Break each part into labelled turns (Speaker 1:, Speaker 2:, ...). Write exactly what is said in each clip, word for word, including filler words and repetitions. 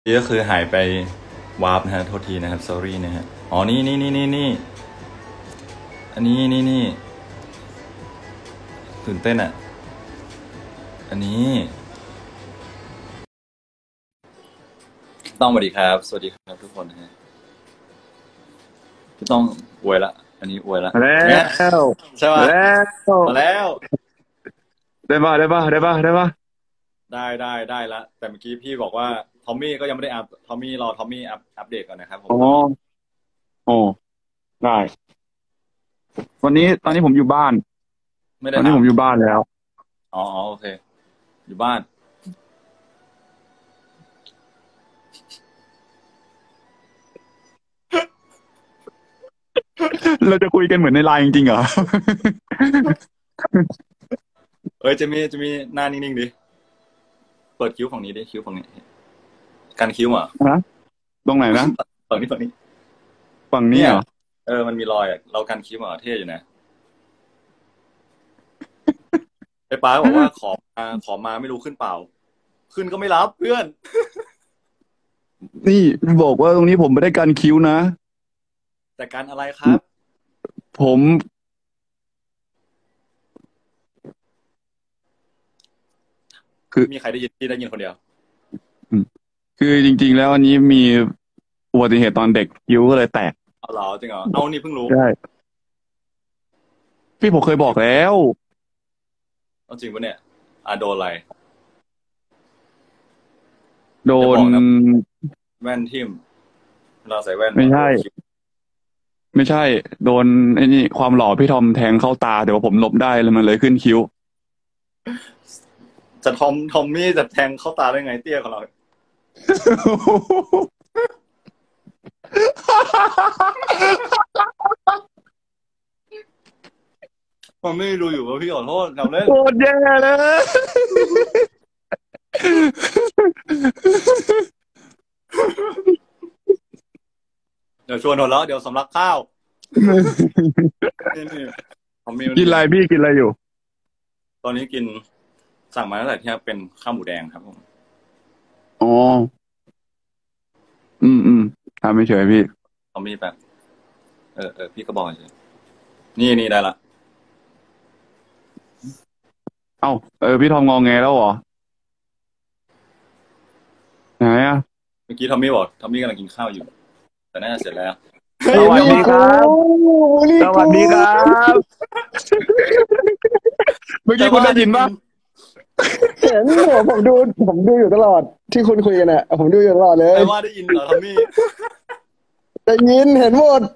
Speaker 1: นี่ก็คือหายไปวาร์ปนะฮะโทษทีนะครับ sorry นะฮะอ๋อนี่นี่นี่นี่นี่อันนี้นี่นี่ตื่นเต้นอ่ะอันนี้ต้องสวัสดีครับสวัสดีครับทุกคนนะฮะพี่ต้องอวยละอันนี้อวยละ
Speaker 2: มาแล้ว
Speaker 1: ใช่ป่ะ
Speaker 2: มาแล้ว
Speaker 1: มาแล้ว
Speaker 2: ได้ป่ะได้ป่ะได้ป่ะได้ป่ะ
Speaker 1: ได้ได้ได้ละแต่เมื่อกี้พี่บอกว่าทอมมี่ก็ยังไม่ได้อัพทอมมี่รอทอมมี่อัพอัปเดตก่อนนะครับผม
Speaker 2: อ๋อโอ้ได้วันนี้ตอนนี้ผมอยู่บ้าน
Speaker 1: ไม่ได้
Speaker 2: ตอนนี้
Speaker 1: ถาม
Speaker 2: ผมอยู่บ้านแล้ว
Speaker 1: อ๋อโอเคอยู่บ้าน
Speaker 2: เราจะคุยกันเหมือนในไลน์จริงๆเหรอ
Speaker 1: เอ้ยจะมีจะมีหน้านิ่งๆดิเปิดคิ้วฝั่งนี้ดิคิ้วฝั่งนี้กันคิ้วอ่ะ
Speaker 2: ฮะตรงไหนนะ
Speaker 1: ฝั่งนี้ฝั่งนี้
Speaker 2: ฝั่งนี้
Speaker 1: เนี่ย
Speaker 2: เหรอ
Speaker 1: เออมันมีรอยอ่ะเรากันคิ้วอ่ะเท่อยู่นะไอ้ป้าบอกว่าขอมาขอมาไม่รู้ขึ้นเปล่า ขึ้นก็ไม่รับเพื่อน
Speaker 2: นี่บอกว่าตรงนี้ผมไม่ได้การคิ้วนะ
Speaker 1: แต่การอะไรครับ
Speaker 2: ผมคือ
Speaker 1: มีใครได้ยินที่ได้ยินคนเดียว
Speaker 2: คือจริงๆแล้วอันนี้มีอุบัติเหตุตอนเด็กคิ้วก็เลยแตก
Speaker 1: เอาเหรอจริงเหรอเอานี่เพิ่งรู้
Speaker 2: ใช่พี่ผมเคยบอกแล้ว
Speaker 1: เอาจริงปะเนี่ยอ่ะโดนอะไร
Speaker 2: โดน
Speaker 1: จะบอกนะแว่นทิ่มเราใส่แว่น
Speaker 2: ไม่ใช่
Speaker 1: โดนคิ้ว
Speaker 2: ไม่ใช่โดนไอ้นี่ความหล่อพี่ทอมแทงเข้าตาเดี๋ยวผมหลบได้เลยมันเลยขึ้นคิ้ว
Speaker 1: จะทอมทอมมี่จะแทงเข้าตาได้ไงเตี้ยของเรามันไม่รู้อยู่ว่าพี่ขอโทษเราเล่น
Speaker 2: โคตรแย่เลย
Speaker 1: เดี๋ยวชวนหนแล้วเดี๋ยวสำลักข้าวนี่นี่ผมมี
Speaker 2: กินอะไรพี่กินอะไรอยู่
Speaker 1: ตอนนี้กินสั่งมาตั้งแต่ที่เป็นข้าวหมูแดงครับผม
Speaker 2: อ๋ออืมอืมทำไม่เฉยพี่
Speaker 1: เขามีแบบเออเออพี่ก็บอกเฉยนี่นี่ได้ละ
Speaker 2: เอ้าเออพี่ทอมงอแงแล้วเหรอไหนอ่ะ
Speaker 1: เมื่อกี้ทอมมี่บอกทอมมี่กำลังกินข้าวอยู่ แต่น่าจะเสร็จแล้ว
Speaker 2: สวัสดีครับสวัสดีครับเมื่อกี้คุณได้ยินปะ
Speaker 3: เห็นผมผมดูผมดูอยู่ตลอดที่คุณคุยกันอ่ะผมดูอยู่ตลอดเลย
Speaker 1: แต่ว่าได้ยินเหรอทอมมี่
Speaker 3: ได้ยินเห็นหมด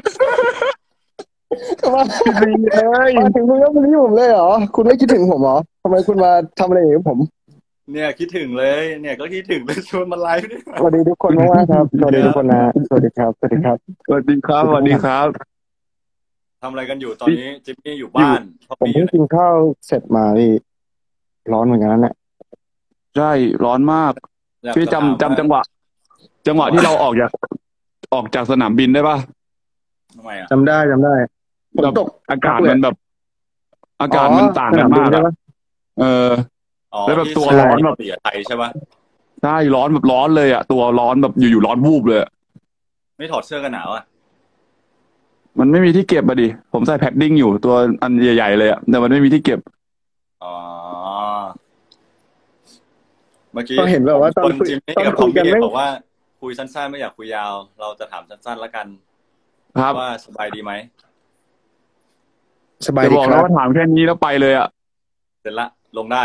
Speaker 3: มา
Speaker 2: ดีเลย
Speaker 3: มาถึงคุณก็ไม่รู้ผมเลยเหรอคุณไม่คิดถึงผมเหรอทำไมคุณมาทำอะไรอย่างนี้กับผม
Speaker 1: เนี่ยคิดถึงเลย เนี่ยก็คิดถึงเลยชวนมาไลฟ์ด้วย
Speaker 3: สวัสดีทุกคนมากๆครับสวัสดีทุกคนนะสวัสดีครับสวัสดีครับ
Speaker 2: สวัสดีครับสวัสดีครับ
Speaker 1: ทำอะไรกันอยู่ตอนนี้จิมมี่อยู่บ้านทอม
Speaker 3: ผม
Speaker 1: มี่อ
Speaker 3: เพิ่ง
Speaker 1: ยู่ไหน
Speaker 3: กินข้าวเสร็จมาพี่ร้อนเหมือนกันนั่นแหละ
Speaker 2: ใช่ร้อนมาก
Speaker 1: อยาก
Speaker 2: พี่
Speaker 1: จะถาม
Speaker 2: จำ
Speaker 1: ว่า
Speaker 2: จำจังหวะ จังหวะที่เราออกจากออกจากสนามบินได้ปะ
Speaker 1: ทำไมอ่ะ
Speaker 3: จำได้จำได้ฝน
Speaker 2: แบบ
Speaker 3: ตก
Speaker 2: อากาศมันแบบ อา
Speaker 3: อ๋อ
Speaker 2: กาศมันต่าง
Speaker 3: สนามบิน
Speaker 2: กันมากอะ
Speaker 3: ใช่ปะ
Speaker 2: เออ
Speaker 1: อ๋อ
Speaker 2: แล้วแบบ
Speaker 1: ที่
Speaker 2: ตัว
Speaker 1: สนามบิน
Speaker 2: ร้อนแบบ
Speaker 1: เกาหลีไทยใช่ปะ
Speaker 2: ใช่ร้อนแบบร้อนเลยอ่ะตัวร้อนแบบอยู่ๆร้อนวูบเลยอะ
Speaker 1: ไม่ถอดเสื้อกันหนาวอ่ะ
Speaker 2: มันไม่มีที่เก็บอะดิผมใส่แพดดิ้งอยู่ตัวอันใหญ่ๆเลยอ่ะแต่มันไม่มีที่เก็บ
Speaker 1: อ๋อเมื่อกี้
Speaker 3: ก็เห็นแบ
Speaker 1: ผม
Speaker 3: บว่าตอนคุย
Speaker 1: ชวนจิมมี่
Speaker 3: ตอน
Speaker 1: กับทอมมี่
Speaker 3: คุยกันไม่
Speaker 1: บอกว่าคุยสั้นๆไม่อยากคุยยาว เราจะถามสั้นๆแล้วกัน
Speaker 2: ครับ
Speaker 1: ว่าสบายดีไหม
Speaker 3: สบาย
Speaker 2: จะ
Speaker 3: ดีครับ
Speaker 2: บอกแล้วว่าถามแค่นี้แล้วไปเลยอ่ะ
Speaker 1: เสร็จละลงได้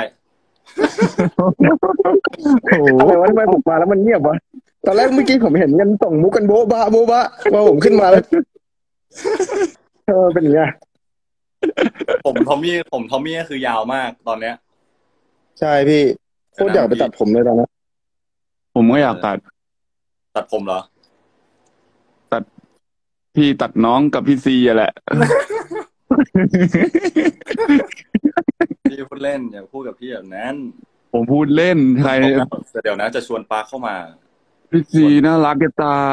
Speaker 2: โอ้โห
Speaker 3: อะไรวะทำไมผมมาแล้วมันเงียบวะตอนแรกเมื่อกี้ผมเห็นกันส่งมุกกันโบ๊ะบะโบ๊ะบะว่าผมขึ้นมาแล้วเออเป็นอย่างเงี้ย
Speaker 1: ผมทอมมี่ผมทอมมี่ก็คือยาวมากตอนเนี้ย
Speaker 3: ใช่พี่โคตรอยากไปตัดผมเลยตอนนั้น
Speaker 2: ผมก็อยากตัด
Speaker 1: ตัดผมเหรอ
Speaker 2: พี่ตัดน้องกับพี่ซีอะแหละ
Speaker 1: พี่พูดเล่นอย่าพูดกับพี่แบบนั้น
Speaker 2: ผมพูดเล่นใคร
Speaker 1: เดี๋ยวนะจะชวนปาเข้ามา
Speaker 2: พี่ซีน่ารักจะตาย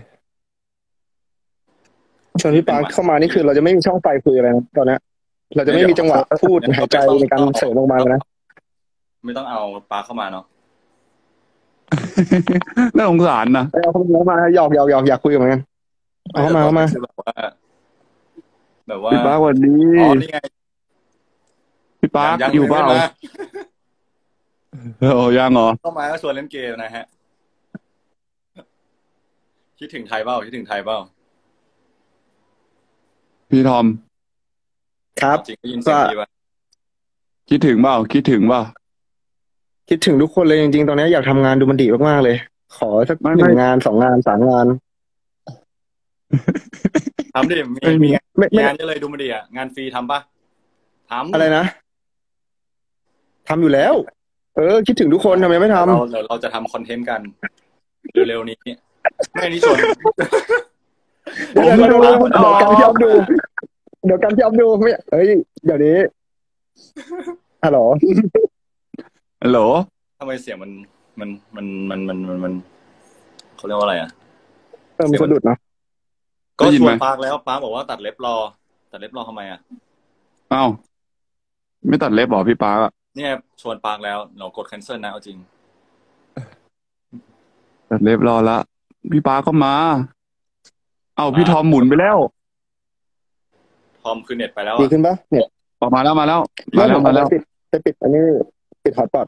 Speaker 3: ชวนพี่ปาเข้ามานี่คือเราจะไม่มีช่องไฟคุยอะไรนะตอนนี้เราจะไม่มีจังหวะพูดหายใจในการเสริมออกมาเลยนะ
Speaker 1: ไม่ต้องเอาปาเข้ามาเนาะ
Speaker 2: น่าสงสารนะ
Speaker 3: ไปเอาเข้ามาหยอกหยอกหยอกอยากคุยกับมันกันเอาเข้ามาเข้ามา
Speaker 1: คือแบบว่า แบบว่า
Speaker 2: พี่ปาร์คสวัสดี
Speaker 1: อ๋อนี่ไง
Speaker 2: พี่ปาร์ค
Speaker 1: ยัง
Speaker 2: อยู่เปล่า
Speaker 1: ไม่ม
Speaker 2: โอ้ยังเหรอ
Speaker 1: เข้ามาก็ชวนเล่นเกมนะฮะ คิดถึงไทยเปล่าคิดถึงไทยเปล่า
Speaker 2: พี่ทอม
Speaker 3: ครับ
Speaker 1: จริงได้ยินเสียงพี่ป่ะ
Speaker 2: คิดถึงเปล่าคิดถึงเปล่า
Speaker 3: คิดถึงทุกคนเลยจริงๆตอนนี้อยากทำงานดูมันดีมากๆเลย ขอสัก
Speaker 2: ไม่
Speaker 3: หนึ่
Speaker 2: ไม่
Speaker 3: งงานสองงานสามงาน
Speaker 1: ทำดิมี
Speaker 2: ไม่มี
Speaker 1: มีงาน
Speaker 3: ไม่
Speaker 1: มี
Speaker 3: ไม่
Speaker 1: งานเยอะเลยดูมันดีอ่ะงานฟรีทำปะทำ
Speaker 3: อะไรนะทำอยู่แล้ว เออ คิดถึงทุกคนทำไมไม่ทำ
Speaker 1: เราเดี๋ยวเราจะทำคอนเทนต์กัน เร็วๆนี้ไม่นี่ชวน
Speaker 3: เดี๋ยว
Speaker 1: ผม
Speaker 3: เดี๋ยว
Speaker 1: ก็
Speaker 3: เดี๋ยว
Speaker 1: ดู
Speaker 3: เดี๋ยวกันพี่ออฟดู เดี๋ยวกันพี่ออฟดูไม่เฮ้ยเดี๋ยวนี้ฮัลโหล
Speaker 2: ฮัลโหล
Speaker 1: ทำไมเสียงมันมันมันมันมันมันมันเขาเรียกว่าอะไรอ่ะ
Speaker 3: เออมันสะดุดเนาะ
Speaker 1: ก็
Speaker 2: ได้ยิน
Speaker 1: ช
Speaker 2: ไห
Speaker 1: ว
Speaker 2: ม
Speaker 1: นปาร์คแล้วปาร์คบอกว่าตัดเล็บรอ ตัดเล็บรอทำไมอ่ะ
Speaker 2: อ้าวไม่ตัดเล็บเหรอพี่ปาร์คอะ
Speaker 1: เนี่ยชวนปาร์คแล้วเรากด cancel นะเอาจริง
Speaker 2: ตัดเล็บรอละพี่ปาร์คก็มา เอ้าพี่ทอมหมุนไปแล้ว
Speaker 1: ทอมคือเน็ตไปแล้ว
Speaker 3: ดี
Speaker 1: อ่ะ
Speaker 3: ขึ้นปะเนี่ย
Speaker 2: ออกมาแล้วมาแล้ว มาแล้ว
Speaker 3: ผม
Speaker 2: มาแล้ว
Speaker 3: ปิดจะปิดอันนี้ปิดฮอตปอต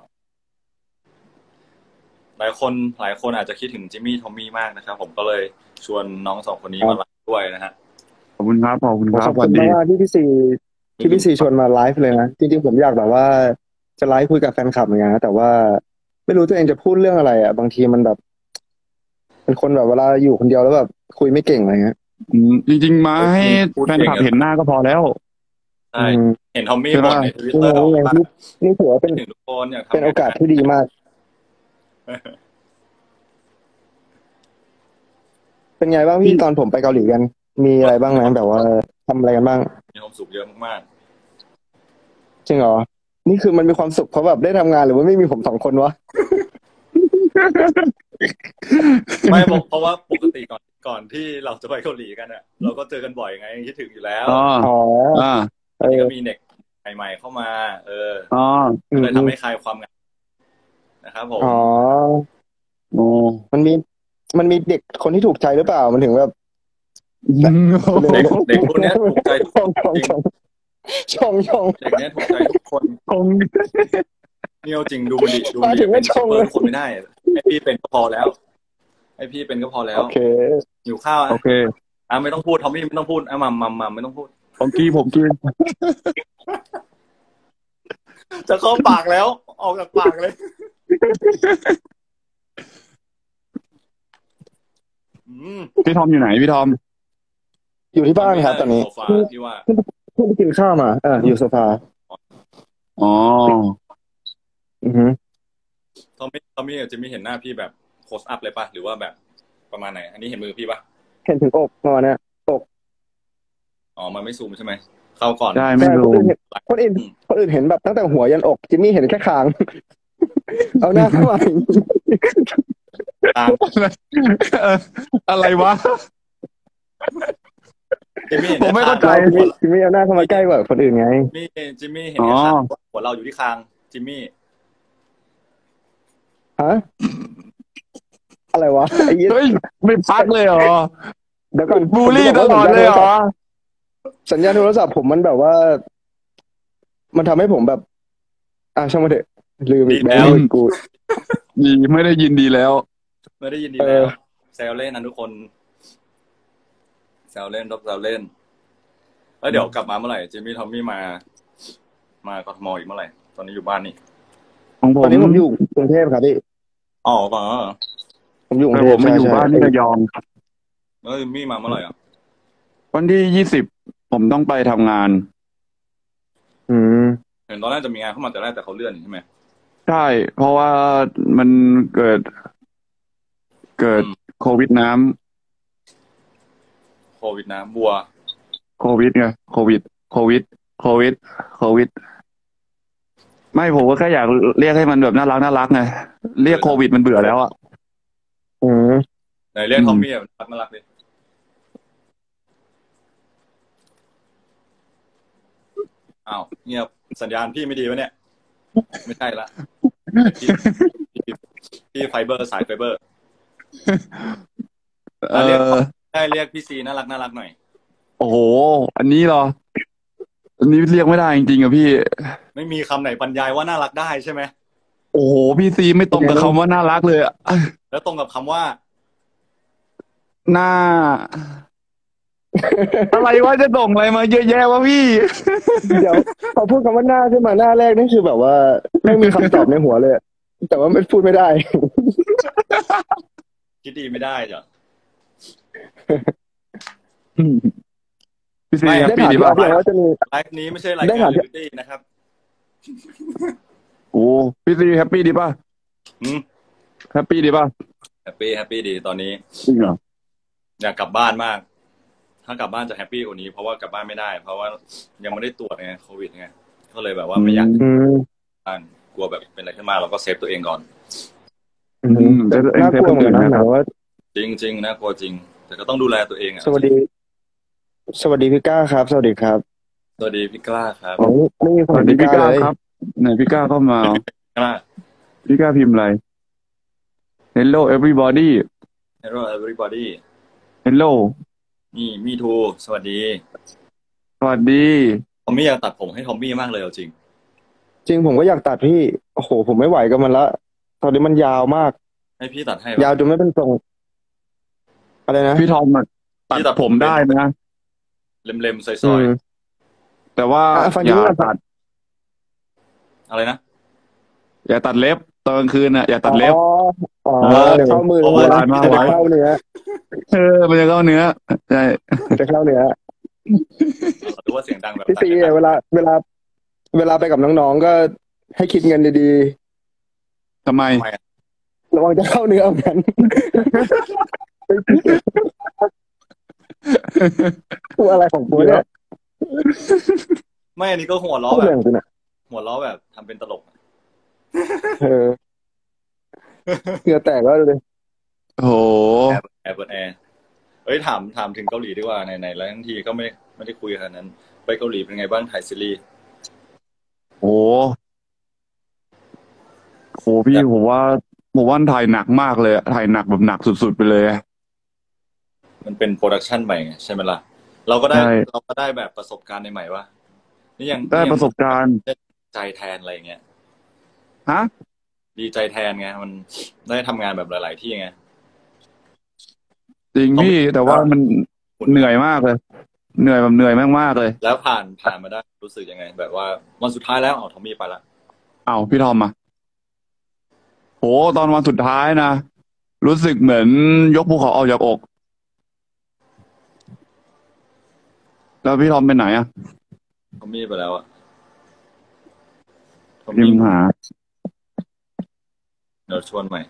Speaker 1: หลายคนหลายคนอาจจะคิดถึงจิมมี่ทอมมี่มากนะครับผมก็เลยชวนน้องสองคนนี้มาไลฟ์ด้วยนะฮะ
Speaker 2: ขอบคุณครับขอบคุณค
Speaker 3: ข
Speaker 2: รั
Speaker 3: อ
Speaker 2: บบ ส
Speaker 3: คุ
Speaker 2: วัส
Speaker 3: ณ
Speaker 2: ดี
Speaker 3: มากๆที่พี่ซีที่พี่ซีชวนมาไลฟ์เลยนะจริงๆผมอยากแบบว่าจะไลฟ์คุยกับแฟนคลับเหมือนกันนะแต่ว่าไม่รู้ตัวเองจะพูดเรื่องอะไรอ่ะบางทีมันแบบ เป็นคนแบบเวลาอยู่คนเดียวแล้วแบบคุยไม่เก่งอะไรเงี้ย
Speaker 2: อืมจริง ๆ มาให้แฟนคลับเห็นหน้าก็พอแล้ว
Speaker 1: ใช่
Speaker 3: อืม
Speaker 1: เห็นทอมมี่
Speaker 2: ใช่
Speaker 1: บ่
Speaker 2: ปะ
Speaker 1: นในทวิต
Speaker 3: นี่
Speaker 1: เตอร์
Speaker 3: ไงนี่นี่ถือว่าเป็น
Speaker 1: ถึงทุกคนอยากทำ
Speaker 3: เป็นโอกาสที่ดีมาก เป็นไงบ้างพี่ตอนผมไปเกาหลีกัน มีอะไรบ้างไหมแบบว่าทำอะไรกันบ้าง
Speaker 1: มีความสุขเยอะมาก
Speaker 3: จริงเหรอนี่คือมันมีความสุขเพราะแบบได้ทำงานหรือว่าไม่มีผมสองคนวะ
Speaker 1: ๆไม่บอกเพราะว่าปกติก่อนก่อนที่เราจะไปเกาหลีกันอ่ะเราก็เจอกันบ่อยไงคิดถึงอยู่แล้ว
Speaker 2: อ๋อ
Speaker 3: อ๋อ
Speaker 2: อ่า
Speaker 3: เอ
Speaker 1: นี่
Speaker 3: อ
Speaker 1: ก็มีเด็กใหม่ๆเข้ามา เออ
Speaker 2: อ๋อ
Speaker 1: ก็เลยทำให้คลายความเหงานะครับผม
Speaker 3: อ๋อ
Speaker 2: โอ้
Speaker 3: มันมี มันมีเด็กคนที่ถูกใจหรือเปล่ามันถึงแบบ
Speaker 1: เด็กเด็กคนเนี้ยถูกใจทุก
Speaker 3: ช
Speaker 1: คน
Speaker 3: งชง
Speaker 1: จริง
Speaker 3: ชงชงชง
Speaker 1: เด็กเนี้ยถูกใจทุกคน
Speaker 2: คง
Speaker 1: นี่เอาจริงดูมันดิดูมัน
Speaker 3: มาถึ
Speaker 1: ดิ
Speaker 3: ง
Speaker 1: เป็
Speaker 3: ไม่
Speaker 1: น
Speaker 3: ช
Speaker 1: ชิป
Speaker 3: ง
Speaker 1: เปอ
Speaker 3: เลย
Speaker 1: ร์คนไม่ได้ให้พี่เป็นก็พอแล้วให้พี่เป็นก็พอแล้ว
Speaker 3: โอเค
Speaker 1: หิวข้าวอ่ะ
Speaker 2: โอเค
Speaker 1: อ่ะไม่ต้องพูดทอมมี่ไม่ต้องพูดอ่ะมัมมัมมัมไม่ต้องพูด
Speaker 2: ผมกี้ผมกี้
Speaker 1: จะเข้าปากแล้ว ออกจากปากเลย อืม
Speaker 2: พี่ทอมอยู่ไหนพี่ทอม
Speaker 3: อยู่ที่บ้านครับตอนนี้
Speaker 1: โซฟาที่ว่า
Speaker 3: เพิ่งไปกินข้าวมาเอออยู่โซฟา
Speaker 2: อ๋อ
Speaker 3: อือฮึ
Speaker 1: ทอมมี่ทอมมี่จะมีเห็นหน้าพี่แบบโคสอัพเลยป่ะหรือว่าแบบประมาณไหน อันนี้เห็นมือพี่ป่ะ
Speaker 3: เห็นถึงอกประมาณเนี้ย
Speaker 1: อ๋อมันไม่ซูมใช่ไหมเข้าก่อน
Speaker 2: ได้ไม่
Speaker 3: ใช่
Speaker 2: รู้
Speaker 3: คนอื่นเห็นคนอื่นคนอื่นเห็นแบบตั้งแต่หัวยันอกจิมมี่เห็นแค่คาง เอาหน้าเข้ามา
Speaker 1: ตาม
Speaker 2: เอออะไรวะ
Speaker 1: จิมมี่เห็น
Speaker 2: ผมไม่เข้าใจ
Speaker 3: จิมมี่จิมมี่เอาหน้าเข้ามาใกล้กว่าคนอื่นไง
Speaker 1: จิมมี่จิมมี่เห็นแค่คางหัวเราอยู่ที่คางจิมมี่
Speaker 3: ฮะอะไรวะไอ้ยี่
Speaker 2: เฮ้ยไม่พักเลยเหรอ
Speaker 3: เดี๋ยวก่อน
Speaker 2: บูลลี่ตลอดเลยเหรอ
Speaker 3: สัญญาณโทรศัพท์ผมมันแบบว่า มันทำให้ผมแบบ อ่ะช่างมันเถอะลืมอีกแล้วกู
Speaker 2: ดีไม่ได้ยินดีแล้ว
Speaker 1: ไม่ได้ยินดี
Speaker 3: เอ
Speaker 1: แล้
Speaker 3: อ
Speaker 1: วแซวเล่นนะทุกคนแซวเล่นรบแซวเล่นแล้วเดี๋ยวกลับมาเมื่อไหร่จิมมี่ทอมมี่มา มากทมอีกเมื่อไหร่ตอนนี้อยู่บ้านนี่
Speaker 2: ของผ
Speaker 3: ตอน
Speaker 2: ม
Speaker 3: นี้ผมอยู่กรุงเทพครับพี่
Speaker 1: อ๋อป่ะ
Speaker 3: ผมอยู่กรุ
Speaker 2: แต่
Speaker 3: งเท
Speaker 2: ผ
Speaker 3: พ
Speaker 2: มมาอยู่
Speaker 3: ใช่
Speaker 2: บ้านที่ระยอง
Speaker 1: แล้วจิมมี่มาเมื่อไหร่อ่ะ
Speaker 2: วันที่ยี่สิบผมต้องไปทำงาน
Speaker 3: อืม
Speaker 1: เห็นตอนแรกจะมีงานเข้ามาแต่แรกแต่เขาเลื่อนใช่ไหม
Speaker 2: ใช่ เพราะว่ามันเกิด เกิดโควิดน้
Speaker 1: โควิดนะบัว
Speaker 2: ำโควิดไงโควิด โควิด โควิด โควิด ไม่ผมก็แค่อยากเรียกให้มันแบบน่ารักน่ารักไงเรียกโควิดมันเบื่อแล้วอ่ะ
Speaker 3: อืม
Speaker 1: ไหนเรียกทอมมี่อ่ะน่ารักน่ารักดิอ้าวเงียบสัญญาณพี่ไม่ดีวะเนี่ย ไม่ใช่ละพี่พี่พี่ไฟเบอร์สายไฟเบอร์
Speaker 2: เอ
Speaker 1: อ่ะเรียก
Speaker 2: อ
Speaker 1: ได้เรียกพี่ซีน่ารักน่ารักหน่อย
Speaker 2: โอ้โห อันนี้เหรอ อันนี้เรียกไม่ได้จริงๆอะพี่
Speaker 1: ไม่มีคำไหนบรรยายว่าน่ารักได้ใช่ไหม
Speaker 2: โอ้โห พี่ซีไม่ตรงกับคำว่าน่ารักเลยอะ
Speaker 1: แล้วตรงกับคำว่า
Speaker 2: หน้า อะไรวะจะส่งอะไรมาเยอะแยะวะพี่
Speaker 3: เดี๋ยวพอพูดคำว่าหน้าขึ้นมาหน้าแรกนี่คือแบบว่าไม่มีคำตอบในหัวเลยอะแต่ว่าไม่พูดไม่ได้
Speaker 1: คิดดีไม่ได้จ้ะ
Speaker 2: พี่ซี
Speaker 1: ไม่
Speaker 2: แฮป
Speaker 3: ได้
Speaker 2: ปี้
Speaker 3: ถาม
Speaker 2: ดี
Speaker 3: พี่อ
Speaker 2: ป่ะ
Speaker 3: อฟอย่างว่าจะมี
Speaker 1: ไลฟ์นี้ไม่ใช่ราย
Speaker 3: ได้
Speaker 1: การ
Speaker 3: ถาม
Speaker 1: ลิเบอร์ตี้นะครับ
Speaker 2: โอ้พี่ซีแฮปปี้ดีป่ะ
Speaker 1: อืม
Speaker 2: แฮปปี้ดีป่ะ
Speaker 1: แฮปปี้แฮปปี้ดีตอนนี้
Speaker 2: จริงเหรอ
Speaker 1: อยากกลับบ้านมาก ถ้ากลับบ้านจะแฮปปี้กว่านี้เพราะว่ากลับบ้านไม่ได้ เพราะว่ายังไม่ได้ตรวจไงโควิดไงก็เลยแบบว่าไม่อยาก
Speaker 3: อืม
Speaker 1: บ้านกลัวแบบเป็นอะไรขึ้นมาเราก็เซฟตัวเองก่อน
Speaker 3: อื
Speaker 2: อื
Speaker 3: ม
Speaker 2: มแต่ตัวเอง
Speaker 3: น่ากลัวเหมือนกันนะ
Speaker 2: เซฟตัวเอง
Speaker 3: ห
Speaker 2: นะ
Speaker 3: มายว่า
Speaker 1: จริงจริงๆน่ากลัวจริง แต่ก็ต้องดูแลตัวเองอ่ะ
Speaker 3: สวัสดี สวัสดีพี่ก้าครับ สวัสดีครับ
Speaker 1: สวัสดีพี่กล้าครับ
Speaker 3: อ๋อไม่มีค
Speaker 2: ส
Speaker 3: น
Speaker 2: วัส
Speaker 3: เห็น
Speaker 2: ดี
Speaker 3: พี่
Speaker 2: พี่
Speaker 3: ก้า
Speaker 2: ก้า
Speaker 3: เลย
Speaker 2: ครับไหนพี่ก้าเข้ามา
Speaker 1: กล้า
Speaker 2: พี่ก้าพิมพ์อะไร Hello everybody
Speaker 1: Hello everybody
Speaker 2: Hello
Speaker 1: นี่มีทูสวัสดี
Speaker 2: สวัสดี
Speaker 1: ทอมมี่อยากตัดผมให้ทอมมี่มากเลยเอาจริง
Speaker 3: จริงผมก็อยากตัดพี่โอ้โหผมไม่ไหวกับมันละตอนนี้มันยาวมาก
Speaker 1: ให้พี่ตัดให้
Speaker 3: ยาวจนไม่เป็นทรงอะไรนะ
Speaker 2: พี่ทอมอะตัดผมได้นะ
Speaker 1: เล็มๆซ
Speaker 3: อื
Speaker 1: อย
Speaker 3: ม
Speaker 2: แต่ว่า
Speaker 3: อ่ะฟัง
Speaker 2: อย่า
Speaker 3: ที่ว่า
Speaker 2: ตัด
Speaker 1: ๆอะไรนะ
Speaker 2: อย่าตัดเล็บตอนกลางคืนน่ะอย่าตัดเล็บ
Speaker 3: อ๋ออ๋อ
Speaker 2: เออ
Speaker 3: เดี๋ยวเข้ามือ
Speaker 1: เพราะว่า
Speaker 3: เวลา
Speaker 2: มา
Speaker 3: จะ
Speaker 2: ไว้
Speaker 3: เข้าเนื้อ
Speaker 2: เออมันจะเข้าเนื้อใช่
Speaker 3: จะเข้าเนื้อ
Speaker 1: หรือว่าเสียงดังแบบ
Speaker 3: พี่ซี
Speaker 1: ตัด
Speaker 3: เวลาเวลา เวลาไปกับน้องๆก็ให้คิดเงินดี
Speaker 2: ทำไม
Speaker 1: ทำไมอะ
Speaker 3: ๆระวังจะเข้าเนื้อเหมือนกันพูดอะไรของกูเนี่ย
Speaker 1: ไม่อันนี้ก็หัวล้อ
Speaker 3: พูด
Speaker 1: แบ
Speaker 3: เรื่อบ งกูเนี่ย
Speaker 1: หัวล้อแบบทำเป็นตลก
Speaker 3: เออเหงื่อแตกแล้วเลย
Speaker 2: โอ้โห
Speaker 1: แอร์แอร์เปิดแอร์เอ้ยถามถามถึงเกาหลีดีกว่าไหนๆแล้วทั้งทีก็ไม่ไม่ได้คุยขนาดนั้น ไปเกาหลีเป็นไงบ้างถ่ายซีรีส์
Speaker 2: โอ้โหพี่ผมว่าผมว่าถ่ายหนักมากเลยอะถ่ายหนักแบบหนักสุดๆไปเลยอะ
Speaker 1: มันเป็นโปรดักชันใหม่ไงใช่ไหมล่ะเราก็ได้
Speaker 2: ใช่
Speaker 1: เราก็ได้แบบประสบการณ์ใหม่ๆว่านี่ยัง
Speaker 2: ได้ประสบการณ์
Speaker 1: ใจแทนอะไรอย่างเงี้ย
Speaker 2: ฮะ
Speaker 1: ดีใจแทนไงมันได้ทำงานแบบหลาย ๆ ที่ไง
Speaker 2: จริงพี่แต่ว่ามันเหนื่อยมากเลย เหนื่อยแบบเหนื่อยมากๆเลย
Speaker 1: แล้วผ่านผ่านมาได้รู้สึกยังไง แบบว่าวันสุดท้ายแล้วเอาทอมมี่ไปละ
Speaker 2: เอาพี่ทอมมาโหตอนวันสุดท้ายนะรู้สึกเหมือนยกภูเขาออกจากอก แล้วพี่ทอมไปไหนอะ
Speaker 1: ทอมมี่ไปแล้วอะทอม
Speaker 2: พิ
Speaker 1: มี่
Speaker 2: มพ์หา
Speaker 1: เดี๋ยวชวนใหม่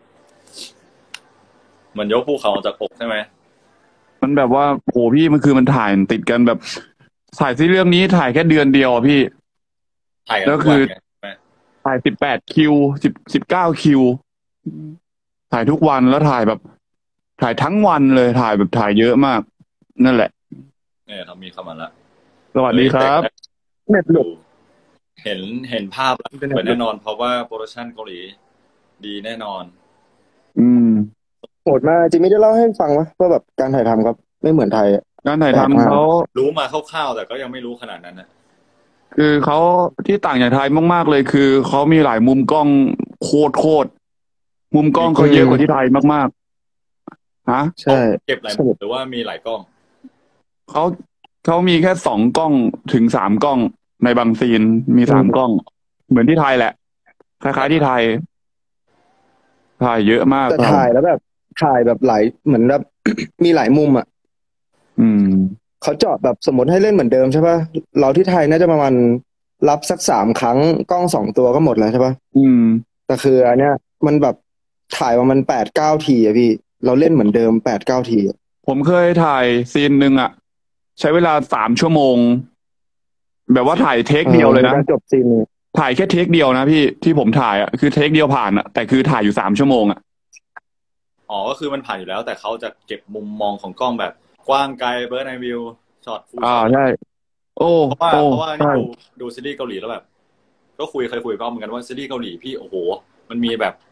Speaker 1: เหมือนยกภูเขาออกจากอกใช่ไหม
Speaker 2: มันแบบว่าโหพี่มันคือมันถ่ายติดกันแบบถ่ายซีรีส์เรื่องนี้ถ่ายแค่เดือนเดียวอะพี่
Speaker 1: ถ่ายกัน
Speaker 2: แล้ว
Speaker 1: ทุก
Speaker 2: คื
Speaker 1: วัน
Speaker 2: อ
Speaker 1: ไงใช่ไหม
Speaker 2: ถ่ายสิบแปดคิวสิบสิบเก้าคิวถ่ายทุกวันแล้วถ่ายแบบ ถ่ายทั้งวันเลยถ่ายแบบถ่ายเยอะมาก นั่นแหละ
Speaker 1: เนี่ยทอมมี่เข้ามาละ
Speaker 2: สวัสดีครับ
Speaker 3: เน็ตหลุด
Speaker 1: เห็นเห็นภาพแล้วสวยแน่นอน เพราะว่าโปรดักชันเกาหลีดีแน่นอน
Speaker 2: อืม
Speaker 3: โหดมากจิมมี่ได้เล่าให้ฟังวะว่าแบบการถ่ายทำครับไม่เหมือนไทยอะ
Speaker 2: การถ่าย
Speaker 3: แปลกมาก
Speaker 2: ทำเขา
Speaker 1: รู้มาคร่าวๆแต่ก็ยังไม่รู้ขนาดนั้นนะ
Speaker 2: คือเขาที่ต่างจากไทยมากๆเลย คือเขามีหลายมุมกล้องโคตรโคตรมุมกล้องเขาเยอะกว่าที่ไทยมากๆฮะ
Speaker 3: ใช่
Speaker 1: เก็บหลาย
Speaker 3: สนุก
Speaker 1: หรือว่ามีหลายกล้อง
Speaker 2: เขาเขามีแค่สองกล้องถึงสามกล้องในบางซีนมีสามกล้อง เหมือนที่ไทยแหละ คล้ายๆที่ไทย ถ่ายเยอะมาก
Speaker 3: แต่ถ่ายแล้วแบบถ่ายแบบหลายเหมือนแบบ มีหลายมุมอ่ะ
Speaker 2: อืม
Speaker 3: เขาเจาะแบบสมมติให้เล่นเหมือนเดิมใช่ป่ะเราที่ไทยน่าจะประมาณรับสักสามครั้งกล้องสองตัวก็หมดแล้วใช่ป่ะ
Speaker 2: อืม
Speaker 3: แต่คืออันเนี้ยมันแบบถ่ายประมาณแปดเก้าทีอะพี่ เราเล่นเหมือนเดิมแปดเก้าทีอะ
Speaker 2: ผมเคยถ่ายซีนหนึ่งอะใช้เวลาสามชั่วโมง แบบว่าถ่ายเทคเดียวเลยนะ
Speaker 3: ในการจบซีนนี้
Speaker 2: ถ่ายแค่เทคเดียวนะพี่ที่ผมถ่ายอะคือเทคเดียวผ่านอะแต่คือถ่ายอยู่สามชั่วโมงอะ
Speaker 1: อ๋อก็คือมันผ่านอยู่แล้ว แต่เขาจะเก็บมุมมองของกล้องแบบกว้างไกลเบิร์ดไอวิวช็อตฟูล
Speaker 2: อ่าใช่โอ้
Speaker 1: เพราะว่า
Speaker 2: โอ้
Speaker 1: เพราะว่านี่
Speaker 2: ใช่
Speaker 1: ดูดูซีรีส์เกาหลีแล้วแบบ ก็คุยเคยคุยกับเขาเหมือนกันว่าซีรีส์เกาหลีพี่โอ้โห มันมีแบบ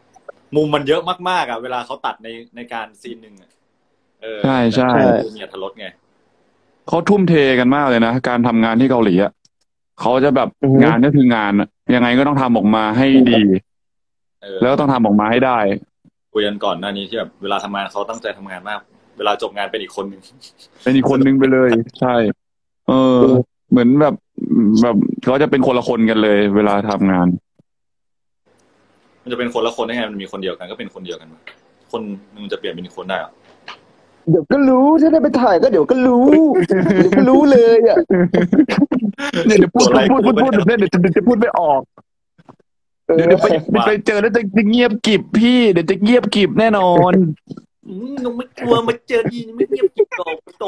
Speaker 1: มุมมันเยอะมากๆอ่ะเวลาเขาตัดในในการซีนหนึ่งอ่ะเออ
Speaker 2: ใช่ใช่
Speaker 3: ใช่
Speaker 1: ดูมีอรรถรสไง
Speaker 2: เขาทุ่มเทกันมากเลยนะการทำงานที่เกาหลีอ่ะเขาจะแบบ
Speaker 3: อือฮึ
Speaker 2: งานก็คืองานอะยังไงก็ต้องทำออกมาให้ดี
Speaker 1: เออ
Speaker 2: แล้วก็ต้องทำออกมาให้ได้
Speaker 1: คุยกันก่อนหน้านี้ที่แบบเวลาทำงานเขาตั้งใจทำงานมาก เวลาจบงานเป็นอีกคนหนึ่ง
Speaker 2: เป็นอีกคนนึงไปเลย ใช่ เออ เหมือนแบบแบบเขาจะเป็นคนละคนกันเลย เวลาทำงาน
Speaker 1: มันจะเป็นคนละคนได้ไงมันมีคนเดียวกันก็เป็นคนเดียวกันมาคนหนึงจะเปลี่ยนเป็นอีกคนได้เหรอ
Speaker 3: เดี๋ยวก็รู้ถ้าได้ไปถ่ายก็เดี๋ยวก็รู้ เดี๋ยวก็รู้เลยอ่ะ
Speaker 2: เนี่ยเดี๋ยวพูดพูดพูดพูดพูดเดี๋ยวจะเดี๋ยวจะพูดไม่ออก
Speaker 3: เออ
Speaker 2: เดี๋ยวเดี๋ยวไปไปเจอแล้วจะจะเงียบกริบพี่เดี๋ยวจะเงียบกริบแน่นอน
Speaker 1: อืมหนูไม่กลัวมาเจอดีไม่เงียบกิบโตโต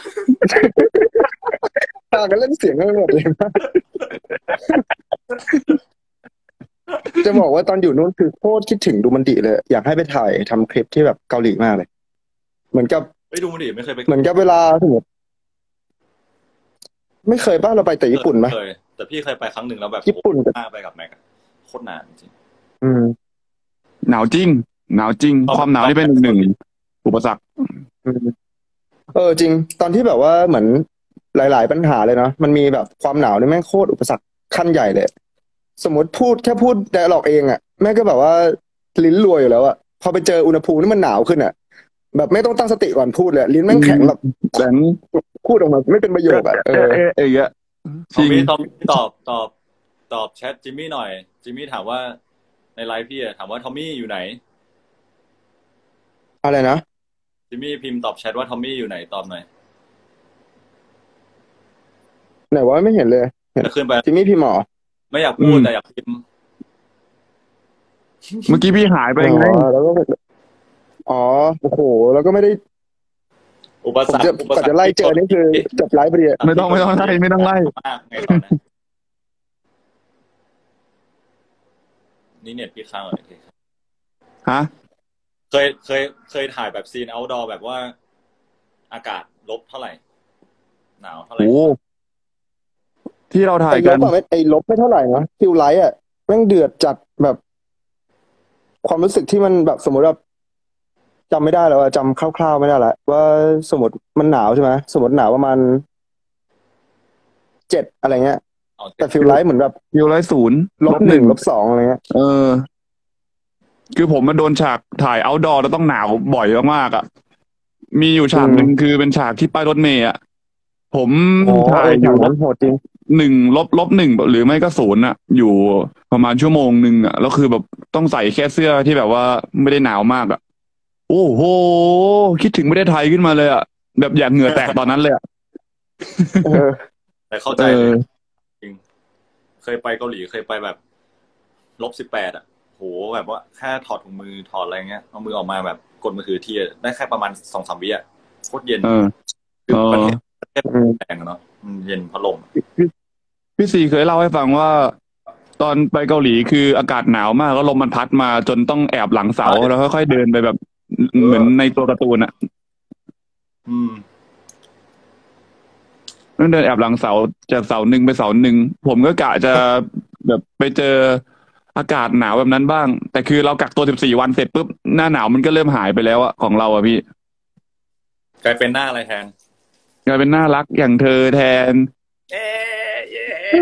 Speaker 3: พากันเล่นเสียงกันหมดเลยนะจะบอกว่าตอนอยู่นู้นคือโคตรคิดถึงดูมันดิเลย อยากให้ไปถ่ายทำคลิปที่แบบเกาหลีมากเลย เหมือนกับ
Speaker 1: ไม่ดูมันดิไม่เคยไป
Speaker 3: เหมือนกับเวลาสมมติไม่เคยป่ะเราไปแต่ญี่ปุ่นไหม
Speaker 1: เคยแต่พี่เคยไปครั้งหนึ่งแล้วแบบ
Speaker 3: ญี่ปุ่น
Speaker 1: โอ้โหหน้าไปกับแม็กอะโคตรนานจริง
Speaker 3: อืม
Speaker 2: หนาวจริง หนาวจริง
Speaker 1: เอา
Speaker 2: ความหนาวนี่เป็นหนึ่งหนึ่งอุปสรรค
Speaker 3: อืมเออจริง ตอนที่แบบว่าเหมือนหลาย ๆ ปัญหาเลยเนาะมันมีแบบความหนาวนี่แม่งโคตรอุปสรรคขั้นใหญ่เลย สมมติพูดแค่พูดไดอะล็อกเองอะแม่งก็แบบว่าลิ้นรัวอยู่แล้วอะพอไปเจออุณหภูมิที่มันหนาวขึ้นอะแบบไม่ต้องตั้งสติก่อนพูดเลยลิ้นแม่งแข็งแบบ
Speaker 2: แบงค์
Speaker 3: พูดออกมาไม่เป็นประโยคอะเอ
Speaker 2: เอะ
Speaker 3: อ
Speaker 2: เอะเอะเอะ
Speaker 1: ทอม
Speaker 2: จริ
Speaker 1: มี่
Speaker 2: ง
Speaker 1: ตอบตอบตอบตอบแชทจิมมี่หน่อยจิมมี่ถามว่าในไลฟ์พี่อะถามว่าทอมมี่อยู่ไหน
Speaker 3: อะไรนะ
Speaker 1: จิมมี่พิมพ์ตอบแชทว่าทอมมี่อยู่ไหนตอบหน่อย
Speaker 3: ไหนว่าไม่เห็นเลย
Speaker 1: จะขึ้นไป
Speaker 3: จิมมี่พี่หมอ
Speaker 1: ไม่อยากพูด
Speaker 2: อืม
Speaker 1: แต่อยากพิมพ์
Speaker 2: เมื่อกี้พี่หายไป
Speaker 3: อ๋
Speaker 2: ไง
Speaker 3: อแล้วก็อ๋อโอ้โหแล้วก็ไม่ได้
Speaker 1: อุป
Speaker 3: ผม
Speaker 1: สรรค
Speaker 3: จะ
Speaker 1: อุป
Speaker 3: กว่า
Speaker 1: สรรค
Speaker 3: จะไล่เจอนี่คือจบไลฟ์พอดีอะ
Speaker 2: ไม่ต้องไม่ต้องไล่ไม่ต้องไล่
Speaker 1: มากไงตอนนั้นนี่เน็ตพี่ค้างเหรอโอเคครับ
Speaker 2: ฮะ
Speaker 1: เคยเคยเคยถ่ายแบบซีน outdoor แบบว่า อากาศลบเท่าไหร่ หนาวเท่าไหร่
Speaker 2: โอ้ที่เราถ่า
Speaker 3: ไอ้
Speaker 2: ย
Speaker 3: ล
Speaker 2: กัน
Speaker 3: บอะไม่ไอ้ลบไม่เท่าไหร่นะฟิลไลท์อะแม่งเดือดจัดแบบ ความรู้สึกที่มันแบบสมมติแบบจำไม่ได้แล้วอะจำคร่าวๆไม่ได้ละว่าสมมติมันหนาวใช่ไหมสมมติหนาวประมาณเจ็ดอะไรเงี้ย
Speaker 1: เอา
Speaker 3: แต่ฟิลไลท์เหมือนแบบ
Speaker 2: ฟิวไลท์ศูนย์
Speaker 3: ลบหนึ่งลบสองอะไรเงี้ย
Speaker 2: เออ คือผมมาโดนฉากถ่ายเอาท์ดอร์แล้วต้องหนาวบ่อยมากๆอ่ะ มีอยู่ฉากหนึ่งคือเป็นฉากที่ป้ายรถเมย์อ่ะ ผม
Speaker 3: อ๋อ
Speaker 2: ถ่า
Speaker 3: เอย อ
Speaker 2: อ
Speaker 3: ฉา
Speaker 2: ยู่
Speaker 3: กนั้นโหดจริง
Speaker 2: หนึ่งลบลบหนึ่งหรือไม่ก็ศูนย์อ่ะ อยู่ประมาณชั่วโมงหนึ่งอ่ะแล้วคือแบบต้องใส่แค่เสื้อที่แบบว่าไม่ได้หนาวมากอ่ะ โอ้โห คิดถึงไม่ได้ไทยขึ้นมาเลยอ่ะ แบบอยากเหงื่อแตกตอนนั้นเลยอ่ะ
Speaker 3: เออ
Speaker 1: แต่เข้าใจ
Speaker 2: เอ
Speaker 1: เล
Speaker 2: อ
Speaker 1: ยจริง เคยไปเกาหลีเคยไปแบบลบสิบแปดอ่ะโหแบบว่าแค่ถอดถุงมือถอดอะไรเงี้ยเอามือออกมาแบบกดมือถือทีอะได้แค่ประมาณสองสามวิอ่ะโคตรเย็น
Speaker 2: เออ
Speaker 1: คือ
Speaker 2: เอ
Speaker 1: ประ
Speaker 2: อ
Speaker 1: เทศประเทศ
Speaker 3: อืม
Speaker 1: แรงอะเนาะมันเย็นพัดลม
Speaker 2: พี่ซีเคยเล่าให้ฟังว่า ตอนไปเกาหลีคืออากาศหนาวมากแล้วลมมันพัดมาจนต้องแอบหลังเสา
Speaker 1: ใช่
Speaker 2: แล้วค่อยๆเดินไปแบบ เหมือนในตัวการ์ตูนอ่ะ
Speaker 1: อืม
Speaker 2: ต้องเดินแอบหลังเสาจากเสาหนึ่งไปเสาหนึ่งผมก็กะจะแบบไปเจออากาศหนาวแบบนั้นบ้าง แต่คือเรากักตัวสิบสี่วันเสร็จปุ๊บหน้าหนาวมันก็เริ่มหายไปแล้วอะของเราอะพี่
Speaker 1: กลายเป็นหน้าอะไรแทน
Speaker 2: กลายเป็นน่ารักอย่างเธอแทน
Speaker 1: เอ๊ะเย้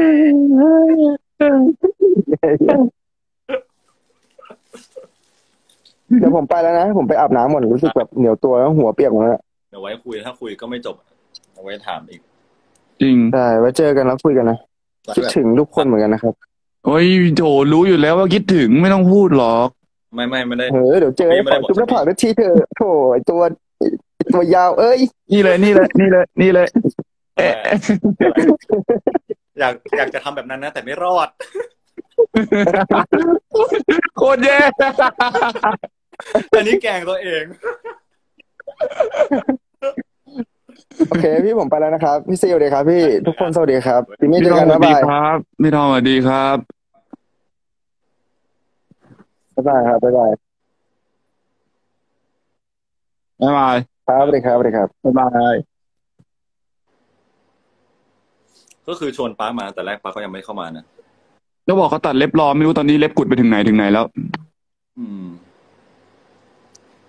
Speaker 3: เดี๋ยวผมไปแล้วนะ ผมไปอาบน้ำหมดรู้สึกแบบเหนียวตัวแล้วหัวเปียกหมดแล้ว
Speaker 1: เดี๋ยวไว้คุยถ้าคุยก็ไม่จบเอาไว้ถามอีก
Speaker 2: จริง
Speaker 3: ได้ไว้เจอกันแล้วคุยกันนะคิดถึงทุกคนเหมือนกันนะครับ
Speaker 2: โอ้ยโถรู้อยู่แล้วว่าคิดถึงไม่ต้องพูดหรอก
Speaker 1: ไม่ไม่ไม่ได้
Speaker 3: เออเดี๋ยวเจอ
Speaker 1: ไม่
Speaker 3: ข
Speaker 1: ได้
Speaker 3: อ
Speaker 1: บอก
Speaker 3: จุ๊บหน้าผากนาทีเธอะโถไอตัวไอ้ตัวยาว เอ้ย
Speaker 2: นี่เลยนี่เลยนี่เลยนี่เลยเอ๊ะ
Speaker 1: อยากอยากจะทำแบบนั้นนะ แต่ไม่รอด
Speaker 2: โคตรแย่
Speaker 1: อันนี้แกล้งตัวเอง
Speaker 3: โอเค พี่ผมไปแล้วนะครับ พี่ซีสวัสดีครับพี่ทุกคนสวัสดีครับพี่มี่
Speaker 2: พี่
Speaker 3: เจอ
Speaker 2: ทอ
Speaker 3: กั
Speaker 2: ม
Speaker 3: น
Speaker 2: สวั
Speaker 3: บ๊าย
Speaker 2: สดี
Speaker 3: บาย
Speaker 2: ครับพี่ทอมสวัสดีครับ
Speaker 3: บ๊ายบายครับบ๊ายบาย
Speaker 2: บ๊ายบาย
Speaker 3: ครับสวัสดีครับสวัสดีครับ
Speaker 2: บ๊ายบาย
Speaker 1: ก็คือชวนป้ามาแต่แรกป้าก็ยังไม่เข้ามานะ
Speaker 2: แล้วบอกเขาตัดเล็บรอไม่รู้ตอนนี้เล็บกุดไปถึงไหนถึงไหนแล้ว
Speaker 1: อืม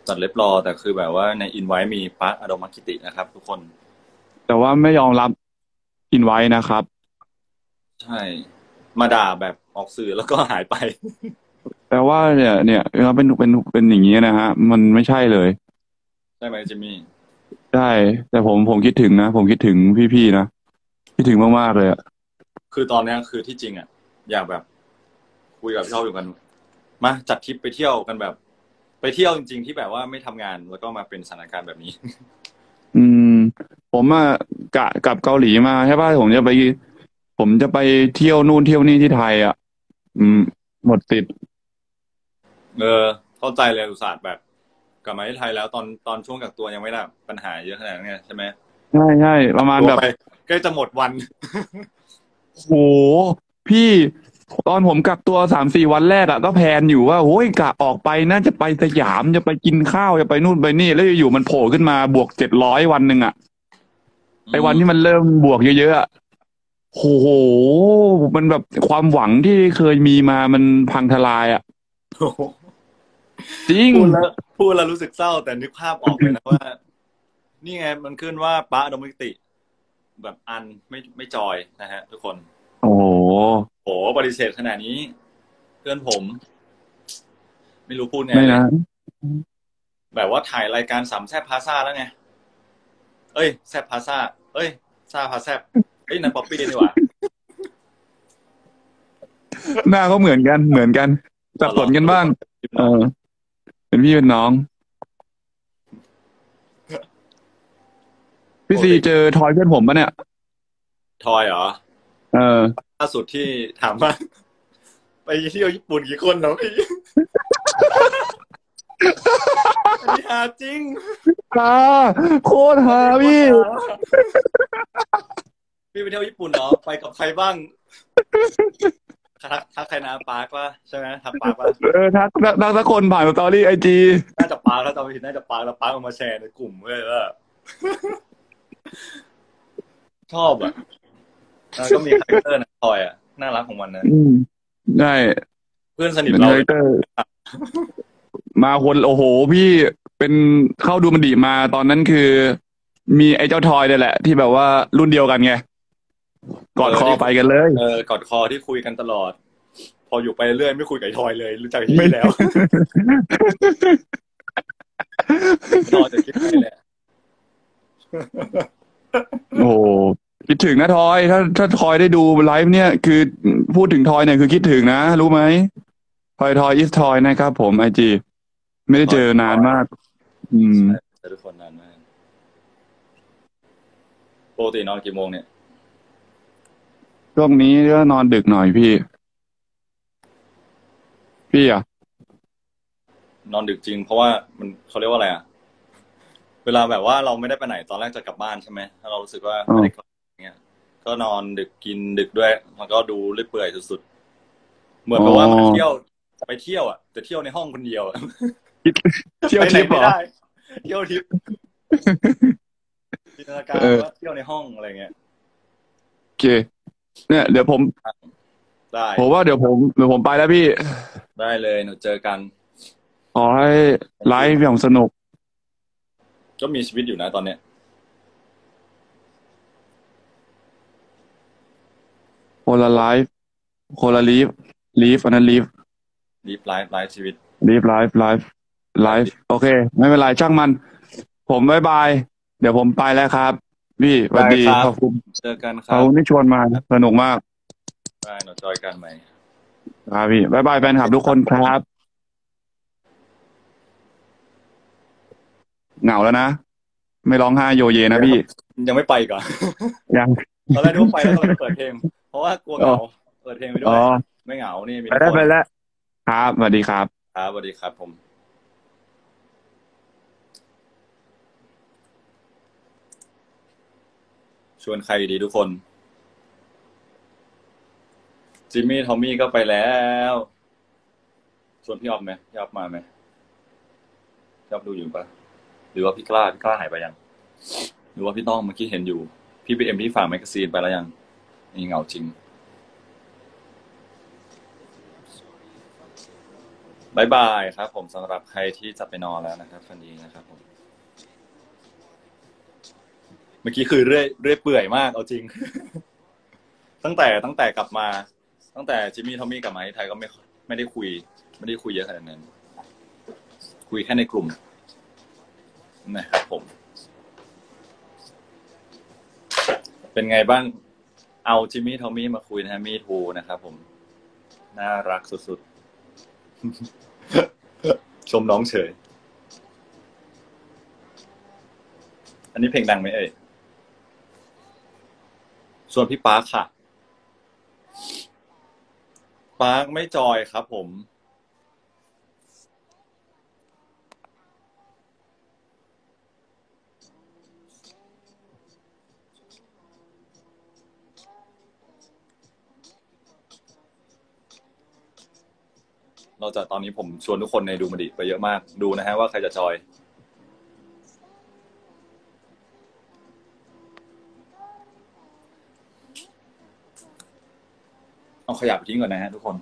Speaker 1: ตัดเล็บรอแต่คือแบบว่าในอินไว้มีปาร์คอโดมากิตินะครับทุกคน
Speaker 2: แต่ว่าไม่ยอมรับอินไว้นะครับ
Speaker 1: ใช่ มาด่าแบบออกสื่อแล้วก็หายไป
Speaker 2: แต่ว่าเนี่ย เนี่ยเราเป็นเป็นเป็นอย่างนี้นะฮะ มันไม่ใช่เลย
Speaker 1: ใช่ไหมจิมมี่
Speaker 2: ใช่ แต่ผมผมคิดถึงนะผมคิดถึงพี่ๆนะคิดถึงมากๆเลยอะ
Speaker 1: คือตอนเนี้ยคือที่จริงอ่ะอยากแบบคุยกับพี่ชอบอยู่กัน มาจัดทริปไปเที่ยวกันแบบ ไปเที่ยวจริงๆที่แบบว่าไม่ทำงานแล้วก็มาเป็นสถานการณ์แบบนี้
Speaker 2: อืม ผมอะกะกลับเกาหลีมาใช่ป่ะผมจะไป ผมจะไปเที่ยวนู่นเที่ยวนี่ที่ไทยอ่ะ อืม หมดติด
Speaker 1: เออ เข้าใจเลยอุตส่าห์แบบกลับมาที่ไทยแล้วตอนตอนช่วงกักตัวยังไม่ได้ปัญหาเยอะขนาดนั้นไงใช่ไหม
Speaker 2: ใช่ใช่ประมาณ
Speaker 1: ตัว
Speaker 2: แบบ
Speaker 1: ไปใกล้จะหมดวัน
Speaker 2: โหพี่ตอนผมกักตัวสามสี่วันแรกอะก็แพลนอยู่ว่าโอ้ยกะออกไปน่าจะไปสยามจะไปกินข้าวจะไปนู่นไปนี่แล้วอยู่ๆมันโผล่ขึ้นมาบวกเจ็ดร้อยวันหนึ่งอะไอ้วันที่มันเริ่มบวกเยอะๆอะโอ้โหมันแบบความหวังที่เคยมีมามันพังทลายอะจริง
Speaker 1: พูดแล้วพูดแล้วรู้สึกเศร้าแต่นึกภาพออกเลยนะว่า นี่ไงมันขึ้นว่าป้าอโดมิติ แบบอันไม่ไม่จอยนะฮะ ทุกคน
Speaker 2: โอ้โห
Speaker 1: โหปฏิเสธขนาดนี้ เพื่อนผม ไม่รู้พูดไง
Speaker 2: ไม่
Speaker 1: เลย
Speaker 2: นะ
Speaker 1: แบบว่าถ่ายรายการสามแซบพาซ่าแล้วไง เอ้ยแซบพาซ่าเอ้ยซาพาแซบเอ้ยนั่นป๊อปปี้นี่หว่า
Speaker 2: หน้าเขาเหมือนกันเหมือนกันสับสนกันบ้าง เออ เป็นพี่เป็นน้อง พี่ซีเจอทอยเพื่อนผมปะเนี่ย
Speaker 1: ทอยเหรอ
Speaker 2: เออ
Speaker 1: ล่าสุดที่ถามว่า ไปเที่ยวญี่ปุ่นกี่คนเนาะพี่ อันนี้หาจริง
Speaker 2: ฮาโคตรฮาพี่
Speaker 1: พี่ไปเที่ยวญี่ปุ่นเหรอไปกับใครบ้างทักทักใครนะปาร์คป่ะใช่ไหมทักปาร์คป่ะ
Speaker 2: เออทักทักทักทักคนผ่านสตอรี่ไอจี
Speaker 1: น่าจะปาร์คแล้วตอนผิดน่าจะปาร์คแล้วปาร์คเอามาแชร์ในกลุ่มเลยว่า ชอบอ่ะแล้วก็มีคาแรคเตอร์นะทอยอ่ะน่ารักของมันนะ
Speaker 2: อืมได้
Speaker 1: เพื่อนสนิท
Speaker 2: เป็น
Speaker 1: เรา
Speaker 2: คาแรคเตอร์ มาคนโอ้โห พี่เป็นเข้าดูมันดีมาตอนนั้นคือ มีไอ้เจ้าทอยเนี่ยแหละ ที่แบบว่ารุ่นเดียวกันไงกอดคอไปกันเลย
Speaker 1: เออกอดคอที่คุยกันตลอด พออยู่ไปเรื่อยไม่คุยกับทอยเลย รู้จักที่แล้ว รอจะคิดไปแหละ
Speaker 2: โอ้โหคิดถึงนะทอย ถ้าถ้าทอยได้ดูไลฟ์เนี่ย คือพูดถึงทอยเนี่ยคือคิดถึงนะ รู้ไหมทอยทอยอิสทอยนะครับผมไอจีไม่ได้เจอนานมาก อืม
Speaker 1: ใช่ทุกคนนานมากปกตินอนกี่โมงเนี่ย
Speaker 2: ช่วงนี้ก็นอนดึกหน่อยพี่ พี่อ่ะ
Speaker 1: นอนดึกจริงเพราะว่ามันเขาเรียกว่าอะไรอ่ะ เวลาแบบว่าเราไม่ได้ไปไหนตอนแรกจะกลับบ้านใช่ไหมถ้าเรารู้สึกว่าไม่ได้กลับเงี้ยก็นอนดึกกินดึกด้วยมันก็ดูเรื่อยเปื่อยสุดๆเหมือนแบบว่ามาเที่ยวไปเที่ยวอ่ะแต่เที่ยวในห้องคนเดียวอะ
Speaker 2: เที่ยวทิปเหรอ
Speaker 1: ไปไหนไม่ได้เที่ยวทิปจินตนาการว่าเที่ยวในห้องอะไรเงี้ย
Speaker 2: โอเค เนี่ยเดี๋ยวผม
Speaker 1: ได้
Speaker 2: ผมว่าเดี๋ยวผมเดี๋ยวผมไปแล้วพี่
Speaker 1: ได้เลยหนูเจอกัน
Speaker 2: ขอให้ไลฟ์อย่างสนุก
Speaker 1: ก็มีชีวิตอยู่นะตอนเนี้ย
Speaker 2: โคลาไลฟ์โคลาลีฟลีฟอันนั้นลีฟ
Speaker 1: ลีฟไลฟ์ไลฟ์ชีวิต
Speaker 2: ลีฟไลฟ์ไลฟ์ไลฟ์โอเค ไม่เป็นไรช่างมัน ผมบายบาย เดี๋ยวผมไปแล้วครับ พี่สวัสดี
Speaker 1: ได้ครับ
Speaker 2: ขอบคุณ
Speaker 1: เจอกันค
Speaker 2: ขอ
Speaker 1: รั
Speaker 2: บบ คุณที่ชวนมาสนุกมาก
Speaker 1: ได้หนูจอยกันไหม
Speaker 2: ครับพี่บายบายแฟนคลับทุกคนครับ เหงาแล้วนะ ไม่ร้องไห้โยเยนะพี่
Speaker 1: ยังไม่ไปก่อน
Speaker 2: ยัง
Speaker 1: ตอนแรกนึกว่าไปแล้วก็เลยเปิดเพลง เพราะว่ากลัวเหงาเปิดเพลงไปด้ว
Speaker 2: อ๋
Speaker 1: ย
Speaker 2: อ
Speaker 1: ไม่เหงานี่มี
Speaker 2: ไปแล้วไปแล้วครับสวัสดีครับ
Speaker 1: ครับสวัสดีครับผม ชวนใครดีทุกคน จิมมี่ทอมมี่ก็ไปแล้ว ชวนพี่ออฟไหมพี่ออฟมาไหมพี่ออฟดูอยู่ปะหรือว่าพี่กล้าพี่กล้าหายไปยัง หรือว่าพี่ต้องเมื่อกี้เห็นอยู่ พี่พีเอ็มพี่ฝากแมกกาซีนไปแล้วยังนี่เหงาจริงบายบายครับผมสำหรับใครที่จะไปนอนแล้วนะครับฝันดีนะครับผมเมื่อกี้คือเรื่อยเรื่อยเปื่อยมากเอาจริง ตั้งแต่ตั้งแต่กลับมา ตั้งแต่จิมมี่ทอมมี่กลับมาที่ไทยก็ไม่ไม่ได้คุย ไม่ได้คุยเยอะขนาดนั้น คุยแค่ในกลุ่มนะครับผม เป็นไงบ้างเอาจิมมี่ทอมมี่มาคุยนะฮะมีทูนะครับผมน่ารักสุดๆ ชมน้องเฉย อันนี้เพลงดังไหมเอ่ยส่วนพี่ปาร์คค่ะปาร์คไม่จอยครับผมเราจะตอนนี้ผมชวนทุกคนในดูมันดิไปเยอะมากดูนะฮะว่าใครจะจอยเอาขยะไปทิ้งก่อนนะฮะทุกคน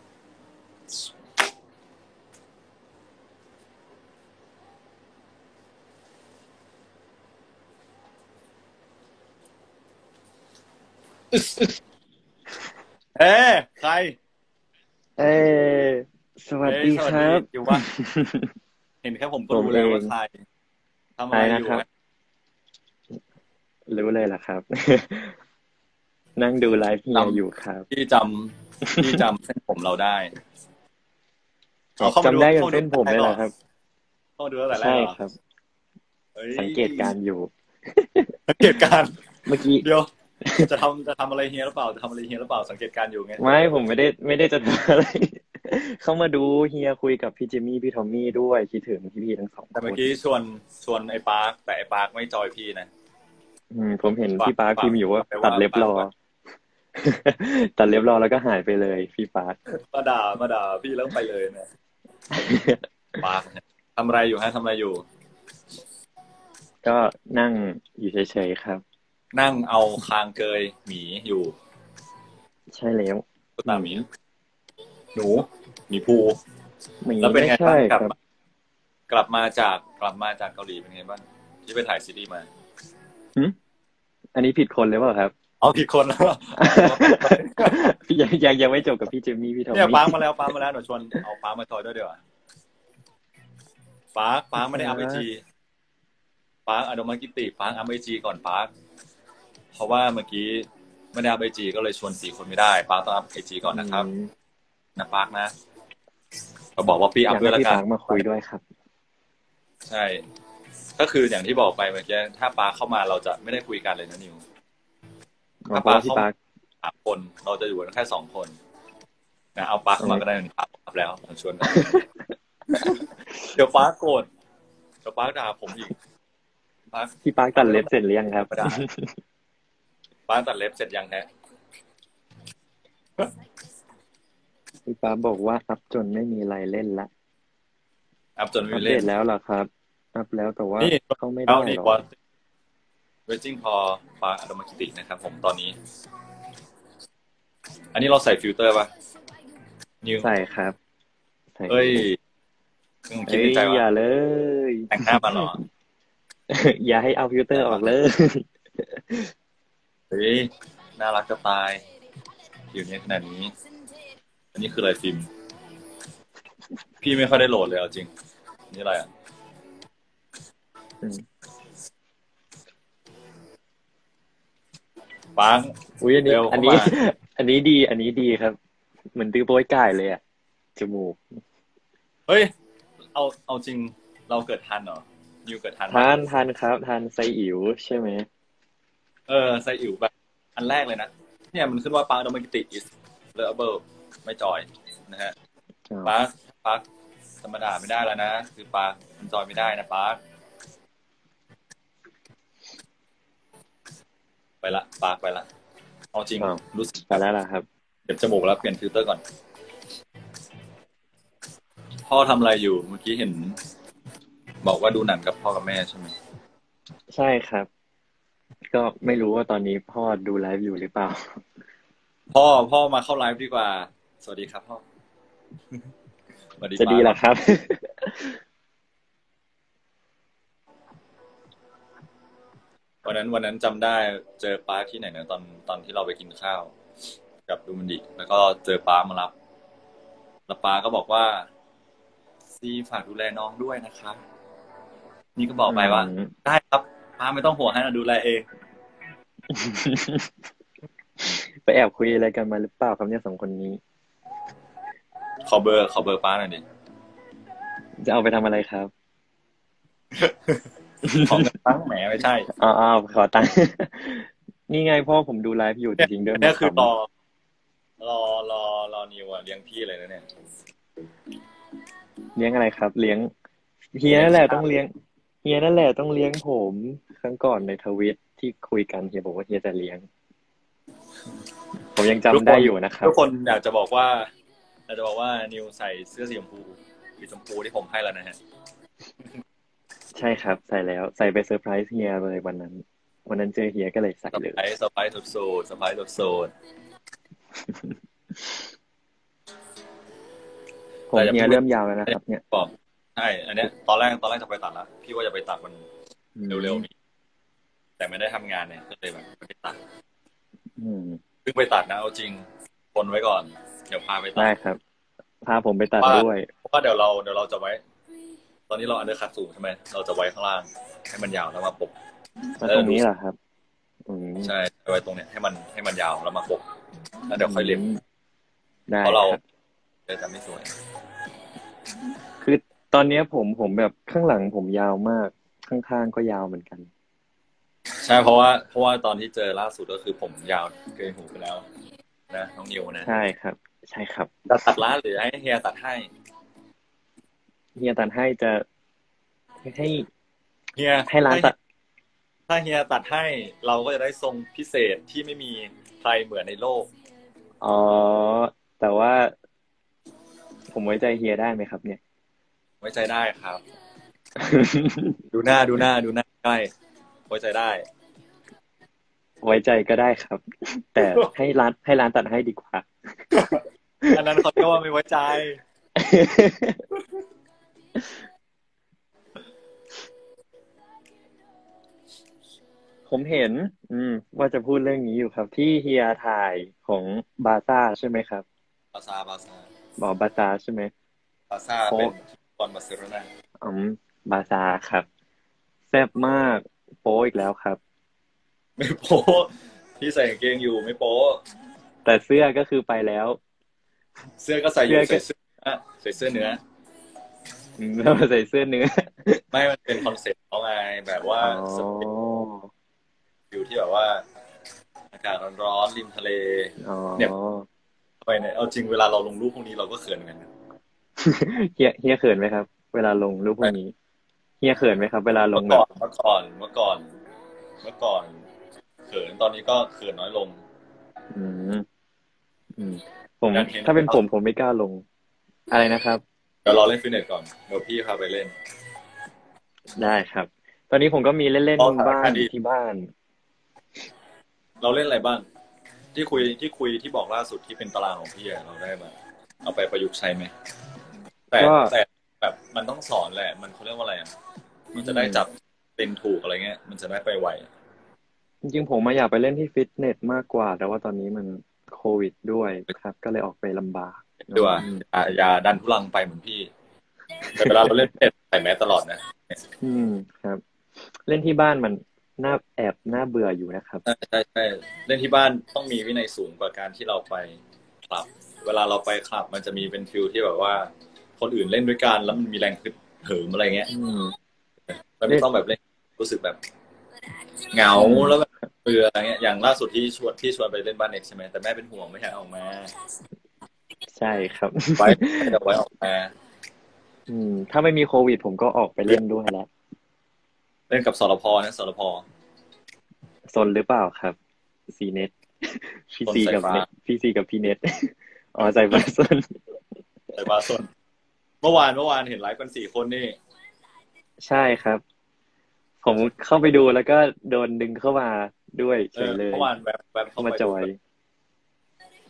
Speaker 1: เอ๊ะใคร
Speaker 4: เอ้ยสวัสดีครับ
Speaker 1: อยู่ว่าเห็นแค่ผมก็รู้แล้วว่าใครทำอะไรอยู่
Speaker 4: รู้เลยล่ะครับ นั่งดูไลฟ์เฮียอยู่ครับ
Speaker 1: พี่จำพี่จำเส้นผมเราได้
Speaker 4: จำได้กับเส้นผมเลยเหรอครับ
Speaker 1: เข้าดูอะไร
Speaker 4: ใช่ครับสังเกตการอยู่
Speaker 1: สังเกตการ
Speaker 4: เมื่อกี้
Speaker 1: เดี๋ยวจะทำจะทำอะไรเฮียหรือเปล่าจะทำอะไรเฮียหรือเปล่าสังเกตการอยู่ไง
Speaker 4: ไม่ผมไม่ได้ไม่ได้จะทำอะไรเข้ามาดูเฮียคุยกับพี่จิมมี่พี่ทอมมี่ด้วยคิดถึงพี่ๆทั้งสองคน
Speaker 1: แต่เมื่อกี้ชวนชวนไอ้ปาร์คแต่ไอ้ปาร์คไม่จอยพี่นะ
Speaker 4: อืมผมเห็นพี่ปาร์คพิมพ์อยู่ว่าตัดเล็บรอตัดเล็บรอแล้วก็หายไปเลยพี่ปาร์ค
Speaker 1: มาด่ามาด่าพี่แล้วไปเลยนะปาร์คทำอะไรอยู่ฮะทำอะไรอยู่
Speaker 4: ก็นั่งอยู่เฉยๆครับ
Speaker 1: นั่งเอาคางเกยหมีอยู่
Speaker 4: ใช่แล้ว
Speaker 1: ตาหมีหนูหมีภูแล้วเป็นไงบ้างกลับกลับมาจากกลับมาจากเกาหลีเป็นไงบ้างที่ไปถ่ายซีรีส์มา
Speaker 4: หืมอันนี้ผิดคนเลยเปล่าครับ
Speaker 1: เอาผิดคนแล้ว
Speaker 4: ยังยังยังไม่จบกับพี่เจมี่พี่ทอมมี่
Speaker 1: เนี่ยป้ามาแล้วป้ามาแล้วหนูชวนเอาป้ามาจอยด้วยเดี๋ยวป้าป้าไม่ได้อัพไอจีป้าอนุมากิติป้าอัพไอจีก่อนป้าเพราะว่าเมื่อกี้ไม่ได้อัพไอจีก็เลยชวนสี่คนไม่ได้ป้าต้องอัพไอจีก่อนนะครับนะป้านะเราบอกว่าพี่อัพด้วยแล้วกัน
Speaker 4: มาคุยด้วยครับ
Speaker 1: ใช่ก็คืออย่างที่บอกไปเมื่อกี้ถ้าป้าเข้ามาเราจะไม่ได้คุยกันเลยนะนิวถ้าป้าเข้ามาสามคนเราจะอยู่กันแค่สองคนนะเอาป้าเข้ามาก็ได้หนึ่งป้าอัพแล้วชวนเดี๋ยวป้าโกรธเดี๋ยวป้าด่าผมอีก
Speaker 4: พี่ป้าตัดเล็บเสร็จหรือยังครับ
Speaker 1: ป้าตัดเล็บเสร็จยังฮะ
Speaker 4: พี่ป้าบอกว่าอัพจนไม่มีอะไรเล่นละ
Speaker 1: อัพจนไม่มีเล่น
Speaker 4: แล้วเหรอครับอัพแล้วแต่ว่าเขาไม่ได้หรอก
Speaker 1: เวจิ้งพอฟ้าอโดมาคิตินะครับผมตอนนี้อันนี้เราใส่ฟิลเตอร์ป่ะ
Speaker 4: นิวใส่ครับ
Speaker 1: เฮ้ย
Speaker 4: คิดในใจว่าอย่าเลย
Speaker 1: แต่งหน้ามาหรอ
Speaker 4: อย่าให้เอาฟิลเตอร์ออกเลย
Speaker 1: เฮ้ยน่ารักจะตายอยู่เนี่ยขนาดนี้อันนี้คืออะไรฟิล์มพี่ไม่ค่อยได้โหลดเลยเอาจริงนี่อะไรอ่ะปัง
Speaker 4: อุ้ยอันนี้อันนี้อันนี้ดีอันนี้ดีครับเหมือนตื้อโป้ยไก่เลยอ่ะจมูก
Speaker 1: เฮ้ยเอาเอาจริงเราเกิดทันเหรอนิวเกิดทัน
Speaker 4: ทันทันครับทันไซอิ๋วใช่ไหม
Speaker 1: เออไซอิ๋วแบบอันแรกเลยนะเนี่ยมันขึ้นว่าปังโดมากิติ is lovable ไม่จอยนะฮะปังปังธรรมดาไม่ได้แล้วนะคือปังมันจอยไม่ได้นะปังไปละปากไปละเอาจริงรู้สึก
Speaker 4: ไปแล้วล่ะครับ
Speaker 1: เก็บจมูกแล้วเปลี่ยนฟิลเตอร์ก่อนพ่อทำอะไรอยู่เมื่อกี้เห็นบอกว่าดูหนังกับพ่อกับแม่ใช่ไหม
Speaker 4: ใช่ครับก็ไม่รู้ว่าตอนนี้พ่อดูไลฟ์อยู่หรือเปล่า
Speaker 1: พ่อพ่อมาเข้าไลฟ์ดีกว่าสวัสดีครับพ่อสวัสดี
Speaker 4: จะดี
Speaker 1: ป้า
Speaker 4: เหรอครับ
Speaker 1: วันนั้นวันนั้นจำได้เจอป้าที่ไหนนะตอนตอนที่เราไปกินข้าวกับดูมันดิแล้วก็เจอป้ามารับแล้วป้าก็บอกว่าซีฝากดูแลน้องด้วยนะคะนี่ก็บอกไปว่า
Speaker 4: อืม
Speaker 1: ได้ครับป้าไม่ต้องห่วงให้เราดูแลเอง
Speaker 4: ไปแอบคุยอะไรกันมาหรือเปล่าครับเนี่ยสองคนนี้
Speaker 1: ขอเบอร์ขอเบอร์ป้าหน่อยดิ
Speaker 4: จะเอาไปทำอะไรครับ
Speaker 1: ขอเงินตั้งแหมไม่ใช่
Speaker 4: อ๋ออ๋อขอตังค์ นี่ไงพ่อผมดูไลฟ์อยู่จริงๆด้วย
Speaker 1: เนี่ยคือ
Speaker 4: มา
Speaker 1: ร
Speaker 4: ข
Speaker 1: อรอรอรอนิวอะเลี้ยงพี่เลยนะเนี่ย
Speaker 4: ำเลี้ยงอะไรครับ เลี้ยงเฮียนั่นแหละต้องเลี้ยงเฮียนั่นแหละต้องเลี้ยงผมครั้งก่อนในทวิตที่คุยกันเฮียบอกว่าเฮียจะเลี้ยง ผมยังจำได้อยู่นะครับ
Speaker 1: ทุกคนอยากจะบอกว่าอยากจะบอกว่านิวใส่เสื้อสีชมพูสีชมพูที่ผมให้แล้วนะฮะ
Speaker 4: ใช่ครับ ใส่แล้วใส่ไปเซอร์ไพรส์เฮียเลยวันนั้น วันนั้นเจอเฮียก็เลยใส่
Speaker 1: ส
Speaker 4: เลย
Speaker 1: ไปซ์สไปซ์โซดสไปซ์โซด
Speaker 4: ผมเฮียเริ่มยาวแล้วนะครับ เนี่ย
Speaker 1: บอกใช่อันเนี้ยตอนแรกตอนแรกจะไปตัดแล้วพี่ว่าจะไปตัดมันเร็วๆนี้แต่ไม่ได้ทำงานเนี่ยก็เลยแบบไม่ได้ตัด
Speaker 4: อืม
Speaker 1: เพิ่งไปตัดนะเอาจริงคนไว้ก่อนเดี๋ยวพาไปตั
Speaker 4: ได้
Speaker 1: ด
Speaker 4: ครับ พาผมไปตัดด้วย
Speaker 1: เพราะว่าเดี๋ยวเราเดี๋ยวเราจะไว้ ตอนนี้เราอันเดอร์คัตสูงใช่ไหมเราจะไว้ข้างล่างให้มันยาวแล้วมาปก
Speaker 4: มาตรงนี้เหรอครับ อืม
Speaker 1: ใช่ไว้ตรงเนี้ยให้มันให้มันยาวแล้วมาปกแล้วเดี๋ยวค่อยเล็ม
Speaker 4: ได้
Speaker 1: เพราะเรา
Speaker 4: ครับ
Speaker 1: เดี๋ยวจะไม่สวย
Speaker 4: คือตอนเนี้ยผมผมแบบข้างหลังผมยาวมาก ข้างๆก็ยาวเหมือนกัน
Speaker 1: ใช่เพราะว่าเพราะว่าตอนที่เจอล่าสุดก็คือผมยาวเกินหูไปแล้วนะน้องนิวนะ
Speaker 4: ใช่ครับ ใช่ครับ
Speaker 1: จะตัดร้านหรือให้เฮียตัดให้
Speaker 4: เฮียตัดให้จะให้
Speaker 1: เฮีย
Speaker 4: ให้ร้านตัด
Speaker 1: ถ้าเฮียตัดให้เราก็จะได้ทรงพิเศษที่ไม่มีใครเหมือนในโลก
Speaker 4: อ๋อ แต่ว่า ผมไว้ใจเฮียได้ไหมครับ เนี่ย
Speaker 1: ไว้ใจได้ครับ ดูหน้าดูหน้าดูหน้าใกล้ไว้ใจได้
Speaker 4: ไว้ใจก็ได้ครับ แต่ให้ร้านให้ร้านตัดให้ดีกว่า
Speaker 1: อันนั้นเขาเรียกว่าไม่ไว้ใจ
Speaker 4: ผมเห็น อืม ว่าจะพูดเรื่องนี้อยู่ครับ ที่เฮียถ่ายของบาซ่าใช่ไหมครับ
Speaker 1: บาซาบาซา
Speaker 4: บอกบาซ่าใช่ไหม
Speaker 1: บาซาเป็นบอลบาร์เซโลนา
Speaker 4: อืมบาซ่าครับแซ่บมากโป๊อีกแล้วครับ
Speaker 1: ไม่โป๊ะพี่ใส่กางเกงอยู่ไม่โป๊ะ
Speaker 4: แต่เสื้อก็คือไปแล้ว
Speaker 1: เสื้อก็ใส่อยู่
Speaker 4: เสื้
Speaker 1: ใส่
Speaker 4: อก็
Speaker 1: เสื้อใส่เสื้อเนื้อ
Speaker 4: อืมแล้วมาใส่เสื้อเนื้อ
Speaker 1: ไม่มันเป็นคอนเซ็ปต์เขาไงแบบว่า
Speaker 4: อ๋อ
Speaker 1: สเปนอยู่ที่แบบว่า อากาศร้อนๆริมทะเล
Speaker 4: อ๋อ
Speaker 1: เนี่ย ไปเนี่ยเอาจริงเวลาเราลงรูปพวกนี้เราก็เขินเหมือนกันนะ
Speaker 4: เฮียเฮียเขินไหมครับ เวลาลงรูปพวกนี้เฮียเขินไหมครับ เวลาล
Speaker 1: เมื่
Speaker 4: ง
Speaker 1: อ
Speaker 4: แบ
Speaker 1: ก่
Speaker 4: บ
Speaker 1: อนเมื่อก่อนเมื่อก่อนเมื่อก่อนเขินตอนนี้ก็เขินน้อยลง
Speaker 4: อืมอืม ผม
Speaker 1: อยากเห็น
Speaker 4: ถ้าเป็นผมผมไม่กล้าลง อะไรนะครับ
Speaker 1: เดี๋ยวรอเล่นฟิตเนสก่อนเดี๋ยวพี่พาไปเล่น
Speaker 4: ได้ครับ ตอนนี้ผมก็มีเล่น
Speaker 1: อ๋อ
Speaker 4: ๆบ้าง
Speaker 1: ดี
Speaker 4: ที่บ้าน
Speaker 1: เราเล่นอะไรบ้าง ที่คุยที่คุยที่บอกล่าสุดที่เป็นตารางของพี่อะเราได้มาเอาไปประยุกต์ใช้ไหมแต่
Speaker 4: ก็
Speaker 1: แต่แบบมันต้องสอนแหละ มันเขาเรียกว่าอะไรอ่ะมันจะได้จับเป็นถูกอะไรเงี้ย มันจะได้ไปไว
Speaker 4: จริงๆผมมาอยากไปเล่นที่ฟิตเนสมากกว่า แต่ว่าตอนนี้มันโควิดด้วยครับ ก็เลยออกไปลำบาก
Speaker 1: ดีกว่าอย่าอย่าดันทุลังไปเหมือนพี่ แต่เวลาเราเล่นเน็ตใส่แมสตลอดนะ
Speaker 4: อืมครับ เล่นที่บ้านมันน่าแอบน่าเบื่ออยู่นะครับ
Speaker 1: ใช่ใช่ใช่เล่นที่บ้านต้องมีวินัยสูงกว่าการที่เราไปคลับ เวลาเราไปคลับ มันจะมีเป็นฟิลที่แบบว่า คนอื่นเล่นด้วยกันแล้วมันมีแรงฮึดเหิมอะไรเงี้ย
Speaker 4: อืม
Speaker 1: มันไม่ต้องแบบเล่นรู้สึกแบบเหงาแล้วแบบเบื่ออะไรเงี้ยอย่างล่าสุดที่ชวนที่ชวนไปเล่นบ้านเน็กใช่ไหมแต่แม่เป็นห่วงไม่ให้ออกมา
Speaker 4: ใช่ครับ
Speaker 1: ไว้เดี๋ยวไว้ออกมา
Speaker 4: อืม ถ้าไม่มีโควิด ผมก็ออกไปเล่นด้วยแล้ว
Speaker 1: เล่นกับสรพนะสรพ
Speaker 4: ซนหรือเปล่าครับซีเน็ตพี่ซีกับ
Speaker 1: ซนสายฟ้า
Speaker 4: เน็ตพี่ซีกับพี่เน็ต อ๋อใส่บาซน
Speaker 1: แต่บาสนเมื่อวานเมื่อวานเห็นไลฟ์กันสี่คนนี่
Speaker 4: ใช่ครับ ผมเข้าไปดูแล้วก็โดนดึงเข้ามาด้วย
Speaker 1: เอ
Speaker 4: เฉย
Speaker 1: อ
Speaker 4: เลย
Speaker 1: เมื่อวานแบบแบบ
Speaker 4: เข้ามาจอย เ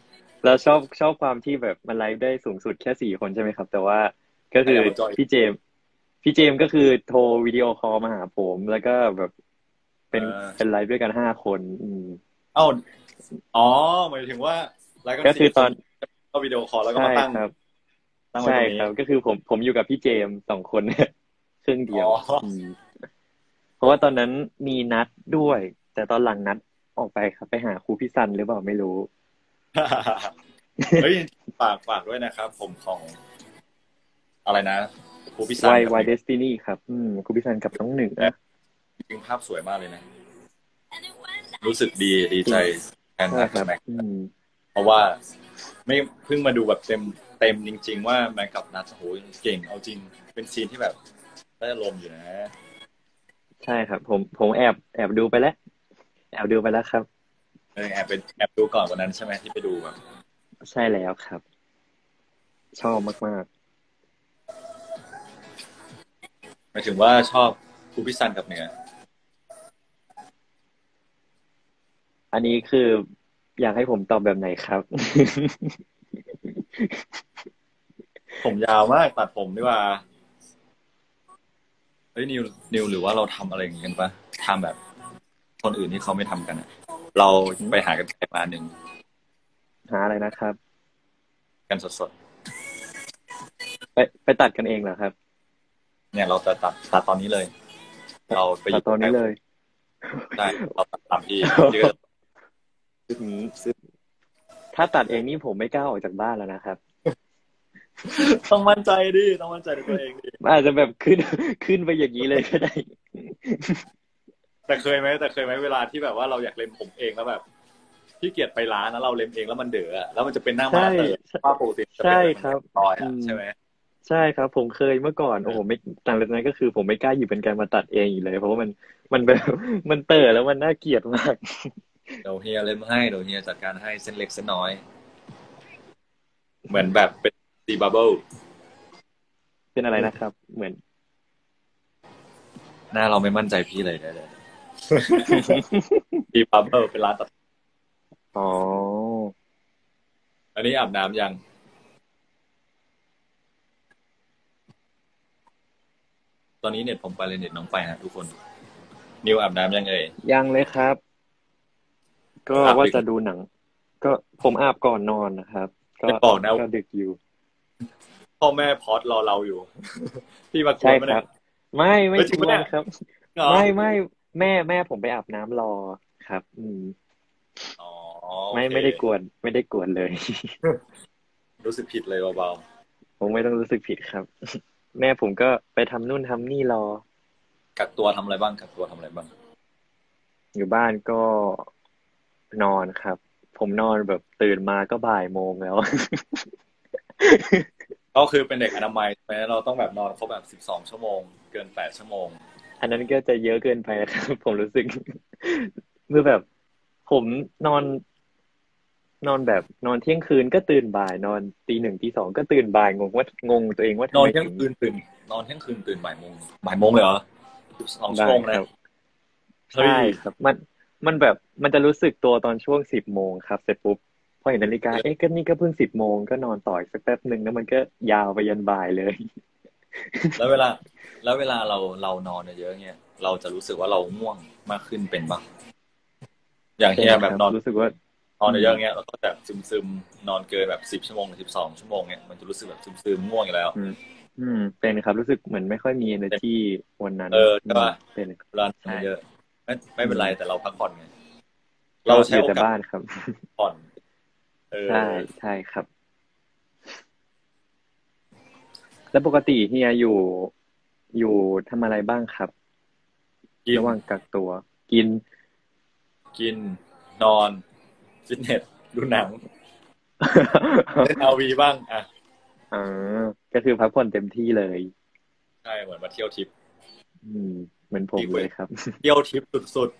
Speaker 4: แล้วชอบชอบความที่แบบมันไลฟ์ได้สูงสุดแค่สี่คนใช่ไหมครับ แต่ว่าก็คือ
Speaker 1: ใครอยากมาจอย
Speaker 4: พี่เจมส์พี่เจมส์ก็คือโทรวิดีโอคอลมาหาผม แล้วก็แบบ
Speaker 1: เอ
Speaker 4: เป็น
Speaker 1: อ
Speaker 4: เป็นไลฟ์ด้วยกันห้าคนอืม
Speaker 1: เอ้าอ๋อหมายถึงว่าไลฟ์กันสี่คน
Speaker 4: ก็คือตอน
Speaker 1: ก็วิดีโอคอลแล้วก็
Speaker 4: ใช่
Speaker 1: มาตั้ง
Speaker 4: ครับ
Speaker 1: ตั้งไว้
Speaker 4: ใช่
Speaker 1: ตรงนี้
Speaker 4: ครับ ก็คือผมผมอยู่กับพี่เจมส์สองคน ครึ่ง
Speaker 1: อ๋อ
Speaker 4: เดียวอืมเพราะว่าตอนนั้นมีนัดด้วย แต่ตอนหลังนัดออกไปครับไปหาครูพี่ซันหรือเปล่าไม่รู้
Speaker 1: เฮ้ยฝากฝากด้วยนะครับผมของอะไรนะครูพิซัน
Speaker 4: Why
Speaker 1: กับ
Speaker 4: Why
Speaker 1: นิว
Speaker 4: Destiny ครับอืมครูพี่ซันกับน้องเหนือ
Speaker 1: จริงๆภาพสวยมากเลยนะรู้สึกดีดีใจแทน
Speaker 4: ใช่
Speaker 1: นัด
Speaker 4: ครับ
Speaker 1: กับแม็ก
Speaker 4: อืม
Speaker 1: เพราะว่าไม่เพิ่งมาดูแบบเต็มเต็มจริงๆว่าแม็กกับนัทโอ้โหเก่งเอาจริงเป็นซีนที่แบบได้อารมณ์อยู่นะ
Speaker 4: ใช่ครับผมผมแอบแอบดูไปแล้วแอบดูไปแล้วครับ
Speaker 1: เออแอบไปแอบดูก่อนวันนั้นใช่ไหมที่ไปดูแบบ
Speaker 4: ใช่แล้วครับ ชอบมาก
Speaker 1: หมายถึงว่าชอบครูพิซันกับเหนือ
Speaker 4: ๆอันนี้คืออยากให้ผมตอบแบบไหนครับ
Speaker 1: ผมยาวมากตัดผมดีกว่าเฮ้ยนิวนิวหรือว่าเราทำอะไรอย่างงี้กันปะทำแบบคนอื่นที่เขาไม่ทำกันอะเราไปหากันไกลมาหนึ่ง
Speaker 4: หาอะไรนะครับ
Speaker 1: กันสด
Speaker 4: ไปไปตัดกันเองเหรอครับ
Speaker 1: ๆเนี่ยเราจะตัดตัดตอนนี้เลย เราไปอ
Speaker 4: ตัด
Speaker 1: ยู่ใกล้
Speaker 4: ตอนนี้เลย
Speaker 1: ใช่เราตัดตามที่ที่ก็
Speaker 4: อืมถ้าตัดเองนี่ผมไม่กล้าออกจากบ้านแล้วนะครับ
Speaker 1: ต้องมั่นใจดิต้องมั่นใจในตัวเองดิ
Speaker 4: อาจจะแบบขึ้นขึ้นไปอย่างนี้เลยก็ได้
Speaker 1: แต่เคยไหมแต่เคยไหมเวลาที่แบบว่าเราอยากเล็มผมเองแล้วแบบที่เกียจไปร้านแล้วเราเล็มเองแล้วมันเด๋ออะแล้วมันจะเป็นหน้าม้า
Speaker 4: ใช่
Speaker 1: เต๋อว่าปกติจะเป็น
Speaker 4: ใช่
Speaker 1: แบบ
Speaker 4: ครับ
Speaker 1: รอย
Speaker 4: อืม
Speaker 1: อะใช่ไหม
Speaker 4: ใช่ครับผมเคยเมื่อก่อนโอ้โหไม่หลังจากนั้นก็คือผมไม่กล้าหยิบเป็นการมาตัดเองอีกเลยเพราะว่ามันมันแบบมันเตอะแล้วมันน่าเกลียดมาก
Speaker 1: เดี๋ยวเฮียเล็มให้เดี๋ยวเฮียจัดการให้เส้นเล็กเส้นน้อยเหมือนแบบเป็นซีบับเบิล
Speaker 4: เป็นอะไรนะครับเหมือน
Speaker 1: หน้าเราไม่มั่นใจพี่เลยเดี๋ยวซีบับเบิลเป็นร้านตัด
Speaker 4: อ๋อ
Speaker 1: อันนี้อาบน้ำยังตอนนี้เน็ตผมไปเลยเน็ตน้องไปนะทุกคนนิวอาบน้ำยังเอ่ย
Speaker 4: ยังเลยครับ ก็
Speaker 1: อาบ
Speaker 4: ว่า
Speaker 1: ดึก
Speaker 4: จะดูหนัง ก็ผมอาบก่อนนอนนะครับ ก็
Speaker 1: ไม่บอกนะ
Speaker 4: ก็ดึกอยู่
Speaker 1: พ่อแม่พอดรอเราอยู่ พี่มากว
Speaker 4: ใช่
Speaker 1: นไหมเนี่ย
Speaker 4: ครับ ไม่ไม่
Speaker 1: เฮ้ยจ
Speaker 4: ก
Speaker 1: ริงปะเนี่ย
Speaker 4: วนครับ
Speaker 1: เหรอ
Speaker 4: ไม่ไม่แม่แม่ผมไปอาบน้ำรอครับ อืม
Speaker 1: อ๋อโอ
Speaker 4: ไม่
Speaker 1: เค
Speaker 4: ไม่ได้กวนไม่ได้กวนเลย
Speaker 1: รู้สึกผิดเลยเบา
Speaker 4: ผมไม่ต้องรู้สึกผิดครับ แม่ผมก็ไปทำนู่นทำนี่รอ
Speaker 1: ๆกักตัวทำอะไรบ้างกักตัวทำอะไรบ้าง
Speaker 4: อยู่บ้านก็นอนครับ ผมนอนแบบตื่นมาก็บ่ายโมงแล้ว
Speaker 1: ก็คือเป็นเด็กอนามัยใช่ไหมเราต้องแบบนอนครบแบบสิบสองชั่วโมงเกินแปดชั่วโมง
Speaker 4: อันนั้นก็จะเยอะเกินไปครับ ผมรู้สึกเมื่อแบบผมนอนนอนแบบนอนเที่ยงคืนก็ตื่นบ่ายนอนตีหนึ่งตีสองก็ตื่นบ่ายงงว่างงตัวเองว่า
Speaker 1: นอนเที่ย
Speaker 4: ทำไมถึง
Speaker 1: งคืนตื่นนอนเที่ยงคืนตื่นบ่ายโมงบ่ายโมงเลยเหรอสิบสองชั่ว
Speaker 4: ได้
Speaker 1: โมงเลย
Speaker 4: ครับ
Speaker 1: เฮ้ย
Speaker 4: ใช่ครับมันมันแบบมันจะรู้สึกตัวตอนช่วงสิบโมงครับเสร็จปุ๊บพอเห็นนาฬิกาเอ๊ะก็นี่ก็เพิ่งสิบโมงก็นอนต่ออีกสักแป๊บหนึ่งแล้วมันก็ยาวไปยันบ่ายเลย
Speaker 1: แล้วเวลาแล้วเวลาเราเรานอนเยอะๆเนี่ยเราจะรู้สึกว่าเราง่วงมากขึ้นเป็นปะอย่าง
Speaker 4: เป็น
Speaker 1: เฮีย
Speaker 4: ครับ
Speaker 1: แบบนอน
Speaker 4: รู้สึกว่า
Speaker 1: นอน
Speaker 4: อืม
Speaker 1: เยอะๆเงี้ยแล้วก็แบบซึมๆนอนเกินแบบสิบชั่วโมงสิบสองชั่วโมงเงี้ยมันจะรู้สึกแบบซึมๆง่วงอยู่แล้ว
Speaker 4: อืมอืมเป็นครับรู้สึกเหมือนไม่ค่อยมี energy วันนั้น
Speaker 1: เออ
Speaker 4: อืม
Speaker 1: ใช่ป่ะ
Speaker 4: เป็น
Speaker 1: เวลานอ
Speaker 4: ใช่
Speaker 1: นเยอะไม่ไม่
Speaker 4: อื
Speaker 1: เป็นไร
Speaker 4: ม
Speaker 1: แต่เราพักผ่อนไง
Speaker 4: ก็
Speaker 1: เราใช้
Speaker 4: อยู่แต่
Speaker 1: โอกาส
Speaker 4: บ้านครับ
Speaker 1: ผ่อนเอ
Speaker 4: ใช่
Speaker 1: อ
Speaker 4: ใช่ครับ แล้วปกติเฮียอยู่อยู่ทำอะไรบ้างครับ
Speaker 1: กิน
Speaker 4: ระหว่างกักตัวกิน
Speaker 1: กินนอนฟิตเนสดูหนังเล่นอาวีบ้างอ่ะ
Speaker 4: อ่าก็คือพักผ่อนเต็มที่เลย
Speaker 1: ใช่เหมือนมาเที่ยวทริป
Speaker 4: อืมเหมือนผม
Speaker 1: ที่คุย
Speaker 4: เลยครับ
Speaker 1: เที่ยวทริปสุด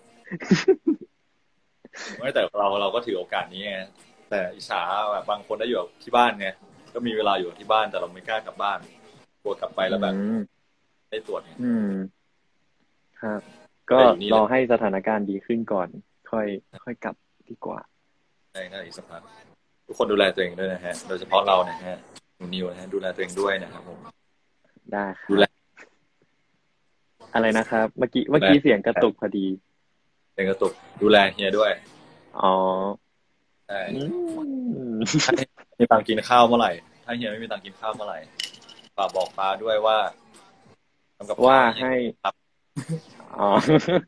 Speaker 1: ๆไม่แต่เราเราก็ถือโอกาสนี้ไงแต่อิจฉาแบบบางคนได้อยู่ที่บ้านไงก็มีเวลาอยู่ที่บ้านแต่เราไม่กล้ากลับบ้านกลัวกลับไป
Speaker 4: อื
Speaker 1: แล้วแบบ
Speaker 4: ม
Speaker 1: ได้ตรวจไง
Speaker 4: อืมครับก็
Speaker 1: ไม่ได้อยู่นี่เลย
Speaker 4: รอให้สถานการณ์ดีขึ้นก่อนค่อยค่อยกลับดีกว่า
Speaker 1: ใช่น่าอีกสักพักทุกคนดูแลตัวเองด้วยนะฮะโดยเฉพาะเรานะฮะหนูนิวนะฮะดูแลตัวเองด้วยนะครับผม
Speaker 4: ได้ค
Speaker 1: ดู
Speaker 4: รั
Speaker 1: แล
Speaker 4: บอะไรนะครับเมื่อกี้เมื่อกี้เสียงกระตุกพอดี
Speaker 1: เป็นกระตุกดูแลเฮียด้วย
Speaker 4: อ๋อ
Speaker 1: ใช่
Speaker 4: อืม
Speaker 1: ถ้ามีตังค์กินข้าวเมื่อไหร่ถ้าเฮียไม่มีตังค์กินข้าวเมื่อไหร่ฝากบอกป้าด้วยว่าทำกับข้า
Speaker 4: ว่าว
Speaker 1: ให้
Speaker 4: ให้
Speaker 1: ครับ
Speaker 4: อ๋อ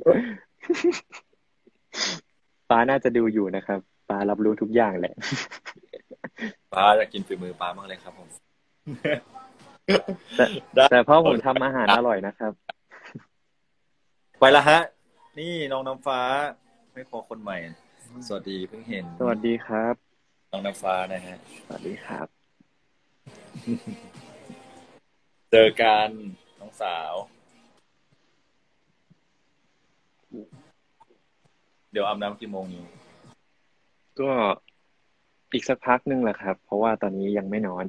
Speaker 4: ป้าน่าจะดูอยู่นะครับป้ารับรู้ทุกอย่างแหละ
Speaker 1: ป้าอยากกินฝีมือป้ามากเลยครับผม
Speaker 4: แต่
Speaker 1: ได้
Speaker 4: แต่พ่อผมทำอาหารอร่อยนะครับ
Speaker 1: ไปละฮะ นี่น้องน้ำฟ้าไม่พอคนใหม่ สวัสดีเพิ่งเห็น
Speaker 4: สวัสดีครับ
Speaker 1: น้องน้ำฟ้านะฮะ
Speaker 4: สวัสดีครับ
Speaker 1: เจอกันน้องสาว เดี๋ยวอาบน้ำกี่โมงอยู่
Speaker 4: ก็อีกสักพักนึงแหละครับ เพราะว่าตอนนี้ยังไม่นอน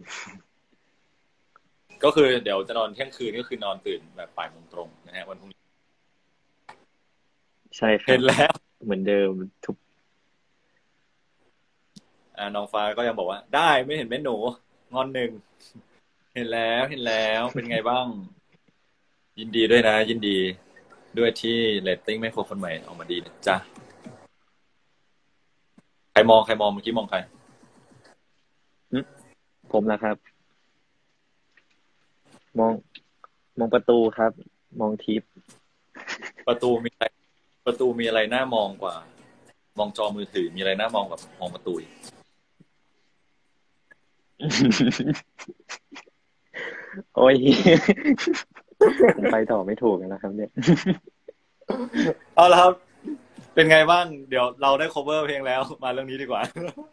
Speaker 1: ก็คือเดี๋ยวจะนอนเที่ยงคืนก็คือนอนตื่นแบบบ่ายโมงตรงนะฮะวันพรุ่งนี้
Speaker 4: ใช่ครั
Speaker 1: เห็
Speaker 4: บ
Speaker 1: นแล้ว
Speaker 4: เหมือนเดิมทุก
Speaker 1: อ่าน้องฟ้าก็ยังบอกว่า ได้ไม่เห็นแม่หนูงอนหนึ่งเห็นแล้วเห็นแล้วเป็นไงบ้าง ยินดีด้วยนะ ยินดีด้วยที่เรตติ้งแม่ครัวคนใหม่ออกมาดีนะจ๊ะใครมองใครมองเมื่อกี้มองใคร
Speaker 4: ผมนะครับ มองมองประตูครับ มองทิป
Speaker 1: ประตูมีอะไรประตูมีอะไรน่ามองกว่า มองจอมือถือมีอะไรน่ามองกว่ามองประตูอีก
Speaker 4: โอ้ย ผมไปต่อไม่ถูกแล้วครับ เนี่ย
Speaker 1: เอาละครับ เป็นไงบ้างเดี๋ยวเราได้ cover เพลงแล้วมาเรื่องนี้ดีกว่า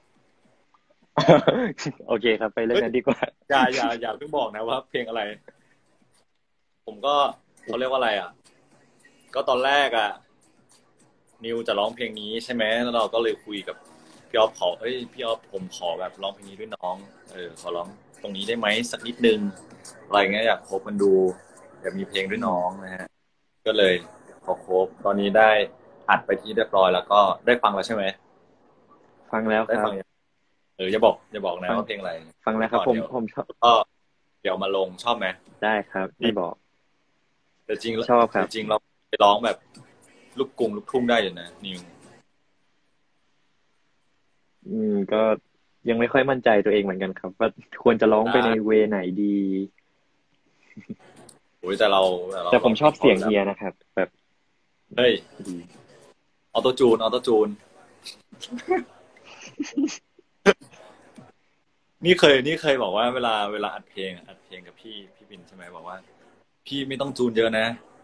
Speaker 4: โอเคครับ ไปเรื่องนั้นดีกว่า
Speaker 1: อย่าอย่าอย่าเพิ่งบอกนะว่าเพลงอะไร ผมก็เขาเรียกว่าอะไรอ่ะ ก็ตอนแรกอ่ะ นิวจะร้องเพลงนี้ใช่ไหมแล้วเราก็เลยคุยกับพี่ออฟขอเฮ้ยพี่ออฟผมขอแบบร้องเพลงนี้ด้วยน้องเออขอร้องตรงนี้ได้ไหมสักนิดนึงอะไรเงี้ยอยากโคบมันดูอยากมีเพลงด้วยน้องนะฮะก็เลยขอโคบตอนนี้ได้อัดไปที่เรียบร้อยแล้วก็ได้ฟังแล้วใช่ไหม
Speaker 4: ฟังแล้วค
Speaker 1: ได้
Speaker 4: รับ
Speaker 1: ฟังยังเออจะบอกจะบอกนะ
Speaker 4: ฟัง
Speaker 1: ว่าเพลงอะไร
Speaker 4: ฟังแล้วครับ
Speaker 1: ก่
Speaker 4: ผ
Speaker 1: อน
Speaker 4: ม
Speaker 1: เดี๋ยว
Speaker 4: ผมชอบ
Speaker 1: ก็เดี๋ยวมาลงชอบไหม
Speaker 4: ได้ครับไม่บอก
Speaker 1: แต่จริงแล้ว
Speaker 4: ชอบครับ
Speaker 1: แต่จริงเราไปร้องแบบลูกกรุงลูกทุ่งได้อยู่นะนิว
Speaker 4: อืมก็ยังไม่ค่อยมั่นใจตัวเองเหมือนกันครับ ว่าควรจะร้องไปในเวไหนดี
Speaker 1: โอ้ยแต่เราเรา
Speaker 4: แต่ผมชอบเสียงเฮียนะครับ แบบ
Speaker 1: เฮ้ย
Speaker 4: ดี
Speaker 1: ออโต้จูนออโต้จูน นี่เคยนี่เคยบอกว่าเวลาเวลาอัดเพลงอัดเพลงกับพี่พี่บินใช่ไหมบอกว่า พี่ไม่ต้องจูนเยอะนะ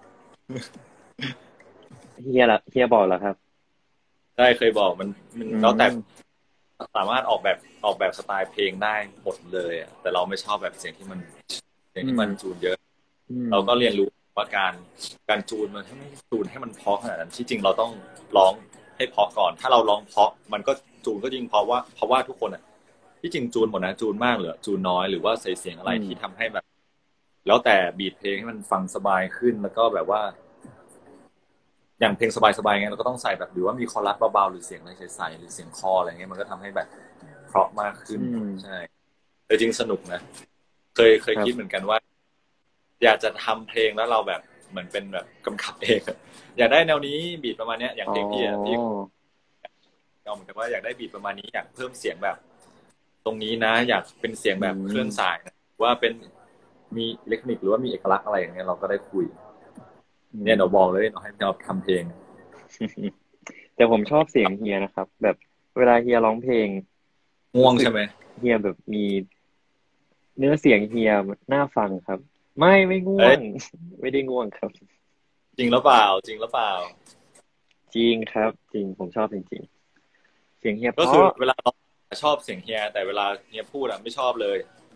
Speaker 4: เฮียละเฮียบอกเหรอครับ
Speaker 1: ได้เคยบอกมันมัน
Speaker 4: อืม
Speaker 1: แล้วแต่สามารถออกแบบออกแบบสไตล์เพลงได้หมดเลยอะแต่เราไม่ชอบแบบเสียงที่มันเสียงที่มันจูนเยอะ
Speaker 4: อืม
Speaker 1: เราก็เรียนรู้ว่าการการจูนมันให้ไม่จูนให้มันเพราะขนาดนั้นที่จริงเราต้องร้องให้เพราะก่อน ถ้าเราร้องเพราะมันก็จูนก็จริงเพราะว่าเพราะว่าทุกคนอ่ะที่จริงจูนหมดนะจูนมากหรือจูนน้อยหรือว่าใส่เสียงอะไร
Speaker 4: อืม
Speaker 1: ที่ทำให้แบบ แล้วแต่บีทเพลงให้มันฟังสบายขึ้นแล้วก็แบบว่า อย่างเพลงสบายๆไงเราก็ต้องใส่แบบหรือว่ามีคอรัสเบาๆหรือเสียงอะไรใสๆหรือเสียงคออะไรเงี้ยมันก็ทำให้แบบเพราะมากขึ้น
Speaker 4: อืม
Speaker 1: ใช่แต่จริงสนุกนะเคยเคย
Speaker 4: ครับ
Speaker 1: คิดเหมือนกันว่า อยากจะทำเพลงแล้วเราแบบเหมือนเป็นแบบกำกับเองอะอยากได้แนวนี้บีทประมาณเนี้ยอย่างเพลงพี่อะพี่
Speaker 4: อ๋อ
Speaker 1: เอาเหมือนกับว่าอยากได้บีทประมาณนี้อยากเพิ่มเสียงแบบ ตรงนี้นะ อยากเป็นเสียงแบบ
Speaker 4: อืม
Speaker 1: เครื่องสายนะหรือว่าเป็นมีอิเล็กทรอนิกส์หรือว่ามีเอกลักษณ์อะไรอย่างเงี้ยเราก็ได้คุย เนี่ยเราบอกเลยเราให้เราทำเพลง
Speaker 4: แต่ผมชอบเสียงเฮียนะครับ แบบเวลาเฮียร้องเพลง
Speaker 1: ง่วงใช่ไหม
Speaker 4: เฮียแบบมี เนื้อเสียงเฮียน่าฟังครับ ไม่ไม่ง่ว
Speaker 1: เอ้
Speaker 4: ง
Speaker 1: ย
Speaker 4: ไม่ได้ง่วงครับ
Speaker 1: จริงหรือเปล่า จริงหรือเปล่า
Speaker 4: จริงครับ จริงผมชอบจริงๆเสียงเฮียเพ
Speaker 1: ก็คือ
Speaker 4: ราะ
Speaker 1: เวลาเราชอบเสียงเฮียแต่เวลาเฮียพูดอะไม่ชอบเลย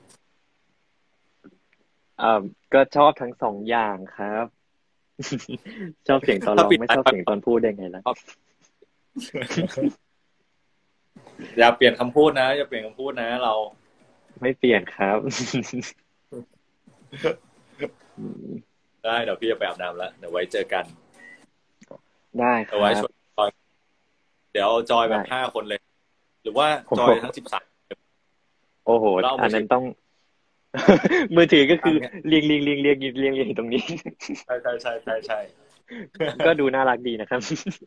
Speaker 4: อ่าก็ชอบทั้งสองอย่างครับ ชอบเสียงตอนร้องไม่ชอบเสียงตอนพูดได้ไงล่ะ
Speaker 1: อย่าเปลี่ยนคำพูดนะอย่าเปลี่ยนคำพูดนะ เรา
Speaker 4: ไม่เปลี่ยนครับ
Speaker 1: ได้เดี๋ยวพี่จะไปอาบน้ำแล้วเดี๋ยวไว้เจอกัน
Speaker 4: ได้ค
Speaker 1: เดี๋ยว
Speaker 4: รั
Speaker 1: ไว้
Speaker 4: บ
Speaker 1: ชวนจอยเดี๋ยวจอยแบบ
Speaker 4: ได้
Speaker 1: ห้าคนเลย หรือว่า
Speaker 4: ผม
Speaker 1: จอยทั้งสิบสาม
Speaker 4: โอ้โห
Speaker 1: เราเอา
Speaker 4: อั
Speaker 1: มื
Speaker 4: น
Speaker 1: อ
Speaker 4: นั้
Speaker 1: ถื
Speaker 4: น
Speaker 1: อ
Speaker 4: ต้อง มือถือก็คือ
Speaker 1: ตั้งเนี่ย
Speaker 4: เรียงเรียงเรียงเรียงเรียงเรียงอยู่ตรงนี้
Speaker 1: ใช่ใช่ใช่ใช่ใช่
Speaker 4: ก็ดูน่ารักดีนะครับ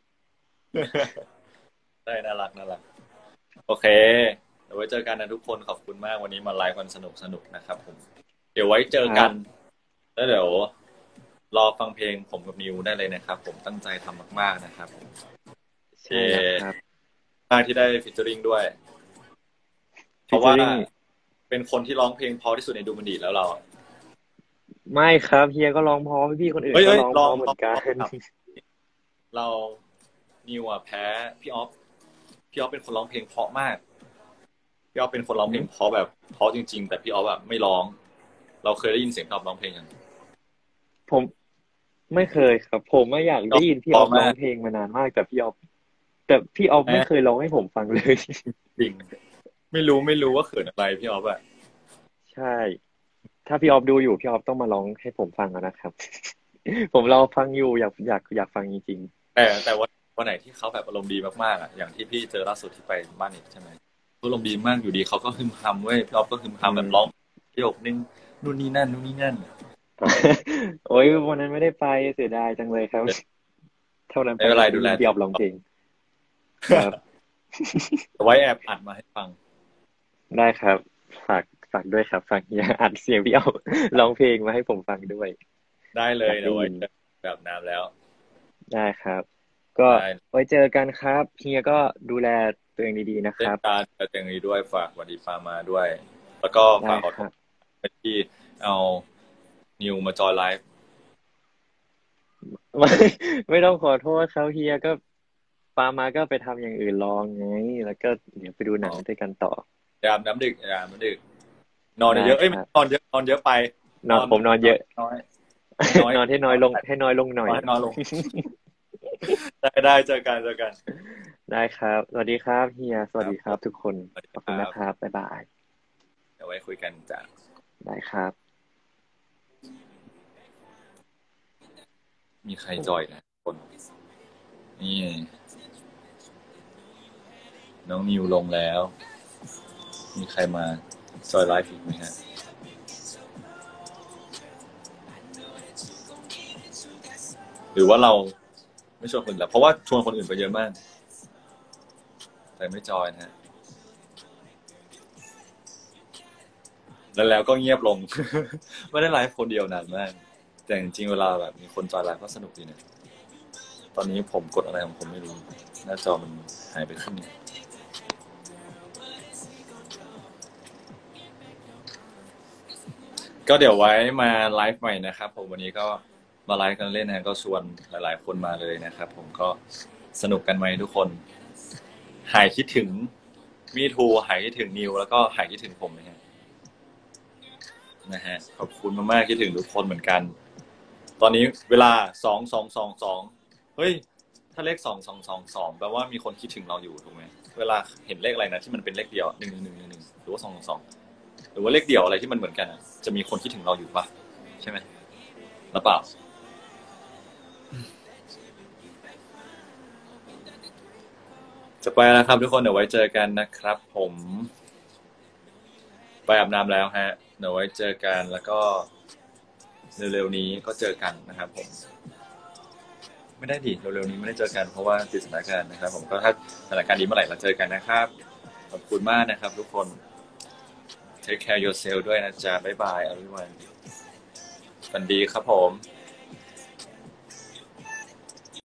Speaker 1: ใช่น่ารักน่ารักโอเคเดี๋ยวไว้เจอกันนะทุกคนขอบคุณมากวันนี้มาไลฟ์กันสนุกสนุกนะครับผมเดี๋ยวไว้เจอกัน แล้วเดี๋ยวรอฟังเพลงผมกับนิวได้เลยนะครับ ผมตั้งใจทำมากๆนะครับผม
Speaker 4: ใช่แล้วครับ
Speaker 1: มากที่ได้ฟีเจอริงด้วย เพราะว่า
Speaker 4: featuring
Speaker 1: เป็นคนที่ร้องเพลงเพอที่สุดในดูมันดีแล้วเรา
Speaker 4: ไม่ครับเฮียก็ร้องเพราะพี่ๆคนอื่น
Speaker 1: เฮ้ย
Speaker 4: ก็
Speaker 1: เฮ้ย
Speaker 4: ร้อง
Speaker 1: ล
Speaker 4: เพ
Speaker 1: อง
Speaker 4: ราะเหมือนกัน
Speaker 1: ลอง เรานิวอ่ะแพ้พี่ออฟพี่ออฟเป็นคนร้องเพลงเพราะมากพี่ออฟเป็นคนร้องเพลงเพราะแบบเพราะจริงๆแต่พี่ออฟแบบไม่ร้อง เราเคยได้ยินเสียงพี่ออฟร้องเพลงยัง
Speaker 4: ผมไม่เคยครับ ผมไม่อยากได้ยินพี่ออฟ
Speaker 1: เพราะมาก
Speaker 4: ร้องเพลงมานานมากแต่พี่ออฟแต่พี่ออฟไม่เคยร้องให้ผมฟังเลย
Speaker 1: จริงไม่รู้ไม่รู้ว่าเขินอะไรพี่ออฟอะ
Speaker 4: ใช่ ถ้าพี่ออฟดูอยู่พี่ออฟต้องมาร้องให้ผมฟังแล้วนะครับ ผมรอฟังอยู่อยากอยากอยากฟังจริง
Speaker 1: แต่แต่วันวันไหนที่เขาแบบอารมณ์ดีมากๆอะอย่างที่พี่เจอล่าสุดที่ไปบ้านเอกใช่ไหมเขาอารมณ์ดีมากอยู่ดีเขาก็ฮึมฮัมเว้ยพี่ออฟก็ฮึมฮัมแบบร้องประโยคนึงนู่นนี่นั่นนู่นนี่นั่น
Speaker 4: ๆ โอ้ยวันนั้นไม่ได้ไปเสียดายจังเลยครับ เท่านั้น
Speaker 1: ไม่เป็นไรดูแล
Speaker 4: พี่ออฟร้องเพลงครับ
Speaker 1: ไว้แอบอัดมาให้ฟัง
Speaker 4: ได้ครับ ฝากฝากด้วยครับฝากเฮียอัดเสียงพี่ออฟ ร้องเพลงมาให้ผมฟังด้วย
Speaker 1: ได้เลย
Speaker 4: อยากได้
Speaker 1: เดี๋ยวไว้
Speaker 4: ยิน
Speaker 1: เจอแบบน้ำแล้ว
Speaker 4: ได้ครับ ก็
Speaker 1: ได้
Speaker 4: ไว้เจอกันครับเฮียก็ดูแลตัวเองดีๆนะค
Speaker 1: เล่
Speaker 4: รั
Speaker 1: น
Speaker 4: บ
Speaker 1: การแต่เต็งนี้ด้วยฝากวันดีฟามาด้วย แล้วก็
Speaker 4: ได้
Speaker 1: ฝากขอ
Speaker 4: ค
Speaker 1: โท
Speaker 4: รั
Speaker 1: ษ
Speaker 4: บ
Speaker 1: ไปที่เอานิวมาจอยไลฟ์
Speaker 4: ไม่ไม่ต้องขอโทษเขาเฮียก็ปามาก็ไปทำอย่างอื่นลองไง แล้วก็เดี๋ยวไปดูหนังด้วยกันต่อ
Speaker 1: ยามน้ำดึกยามน้ำดึก นอนเยอะ
Speaker 4: ได้
Speaker 1: เอ้ย
Speaker 4: ครับ
Speaker 1: นอนเยอะนอนเยอะไป
Speaker 4: นอนผมนอนเยอะ
Speaker 1: น้อย
Speaker 4: นอนให้น้อยลงให้น้อยลงหน่อย
Speaker 1: ให้น้อยลง ได้ได้เจอกันเจอกัน
Speaker 4: ได้ครับ สวัสดีครับเฮีย สวัสดีครับทุกคน
Speaker 1: สวัสดี
Speaker 4: ขอบคุณ
Speaker 1: ครับ
Speaker 4: นะครับ บ๊ายบาย
Speaker 1: เดี๋ยวไว้คุยกันจ้ะ
Speaker 4: ได้ครับ
Speaker 1: มีใครจอยนะคนนี่น้องนิวลงแล้ว มีใครมาจอยไลฟ์อีกไหมฮะหรือว่าเราไม่ชวนคนอื่นแล้วเพราะว่าชวนคนอื่นไปเยอะมาก แต่ไม่จอยนะฮะแล้วแล้วก็เงียบลง ไม่ได้ไลฟ์คนเดียวนานมาก แต่จริงๆเวลาแบบมีคนจอยไลฟ์ก็สนุกดีนะตอนนี้ผมกดอะไรของผมไม่รู้ หน้าจอมันหายไปครึ่งนึงก็เดี๋ยวไว้มาไลฟ์ใหม่นะครับผมวันนี้ก็มาไลฟ์กันเล่นนะก็ชวนหลายๆคนมาเลยนะครับผมก็สนุกกันไหมทุกคน หายคิดถึงมีทูหายคิดถึงนิวแล้วก็หายคิดถึงผมนะฮะนะฮะขอบคุณมากๆคิดถึงทุกคนเหมือนกัน ตอนนี้เวลาสองสองสองสองเฮ้ยถ้าเลขสองสองสองสองแปลว่ามีคนคิดถึงเราอยู่ถูกไหมเวลาเห็นเลขอะไรนะที่มันเป็นเลขเดียวหนึ่งหนึ่งหนึ่งหนึ่งหรือว่าสองสองหรือว่าเลขเดียวอะไรที่มันเหมือนกันอะจะมีคนคิดถึงเราอยู่ปะใช่ไหมหรือเปล่าจะไปแล้วครับทุกคนเดี๋ยวไว้เจอกันนะครับ ผมไปอาบน้ำแล้วฮะเดี๋ยวไว้เจอกันแล้วก็เร็วๆนี้ก็เจอกันนะครับผมไม่ได้ดิเร็วๆนี้ไม่ได้เจอกันเพราะว่าติดสถานการณ์นะครับ ผมก็ถ้าสถานการณ์ดีเมื่อไหร่เราเจอกันนะครับขอบคุณมากนะครับทุกคน take care yourself ด้วยนะจ๊ะบ๊ายบาย everyone ฝันดีครับผม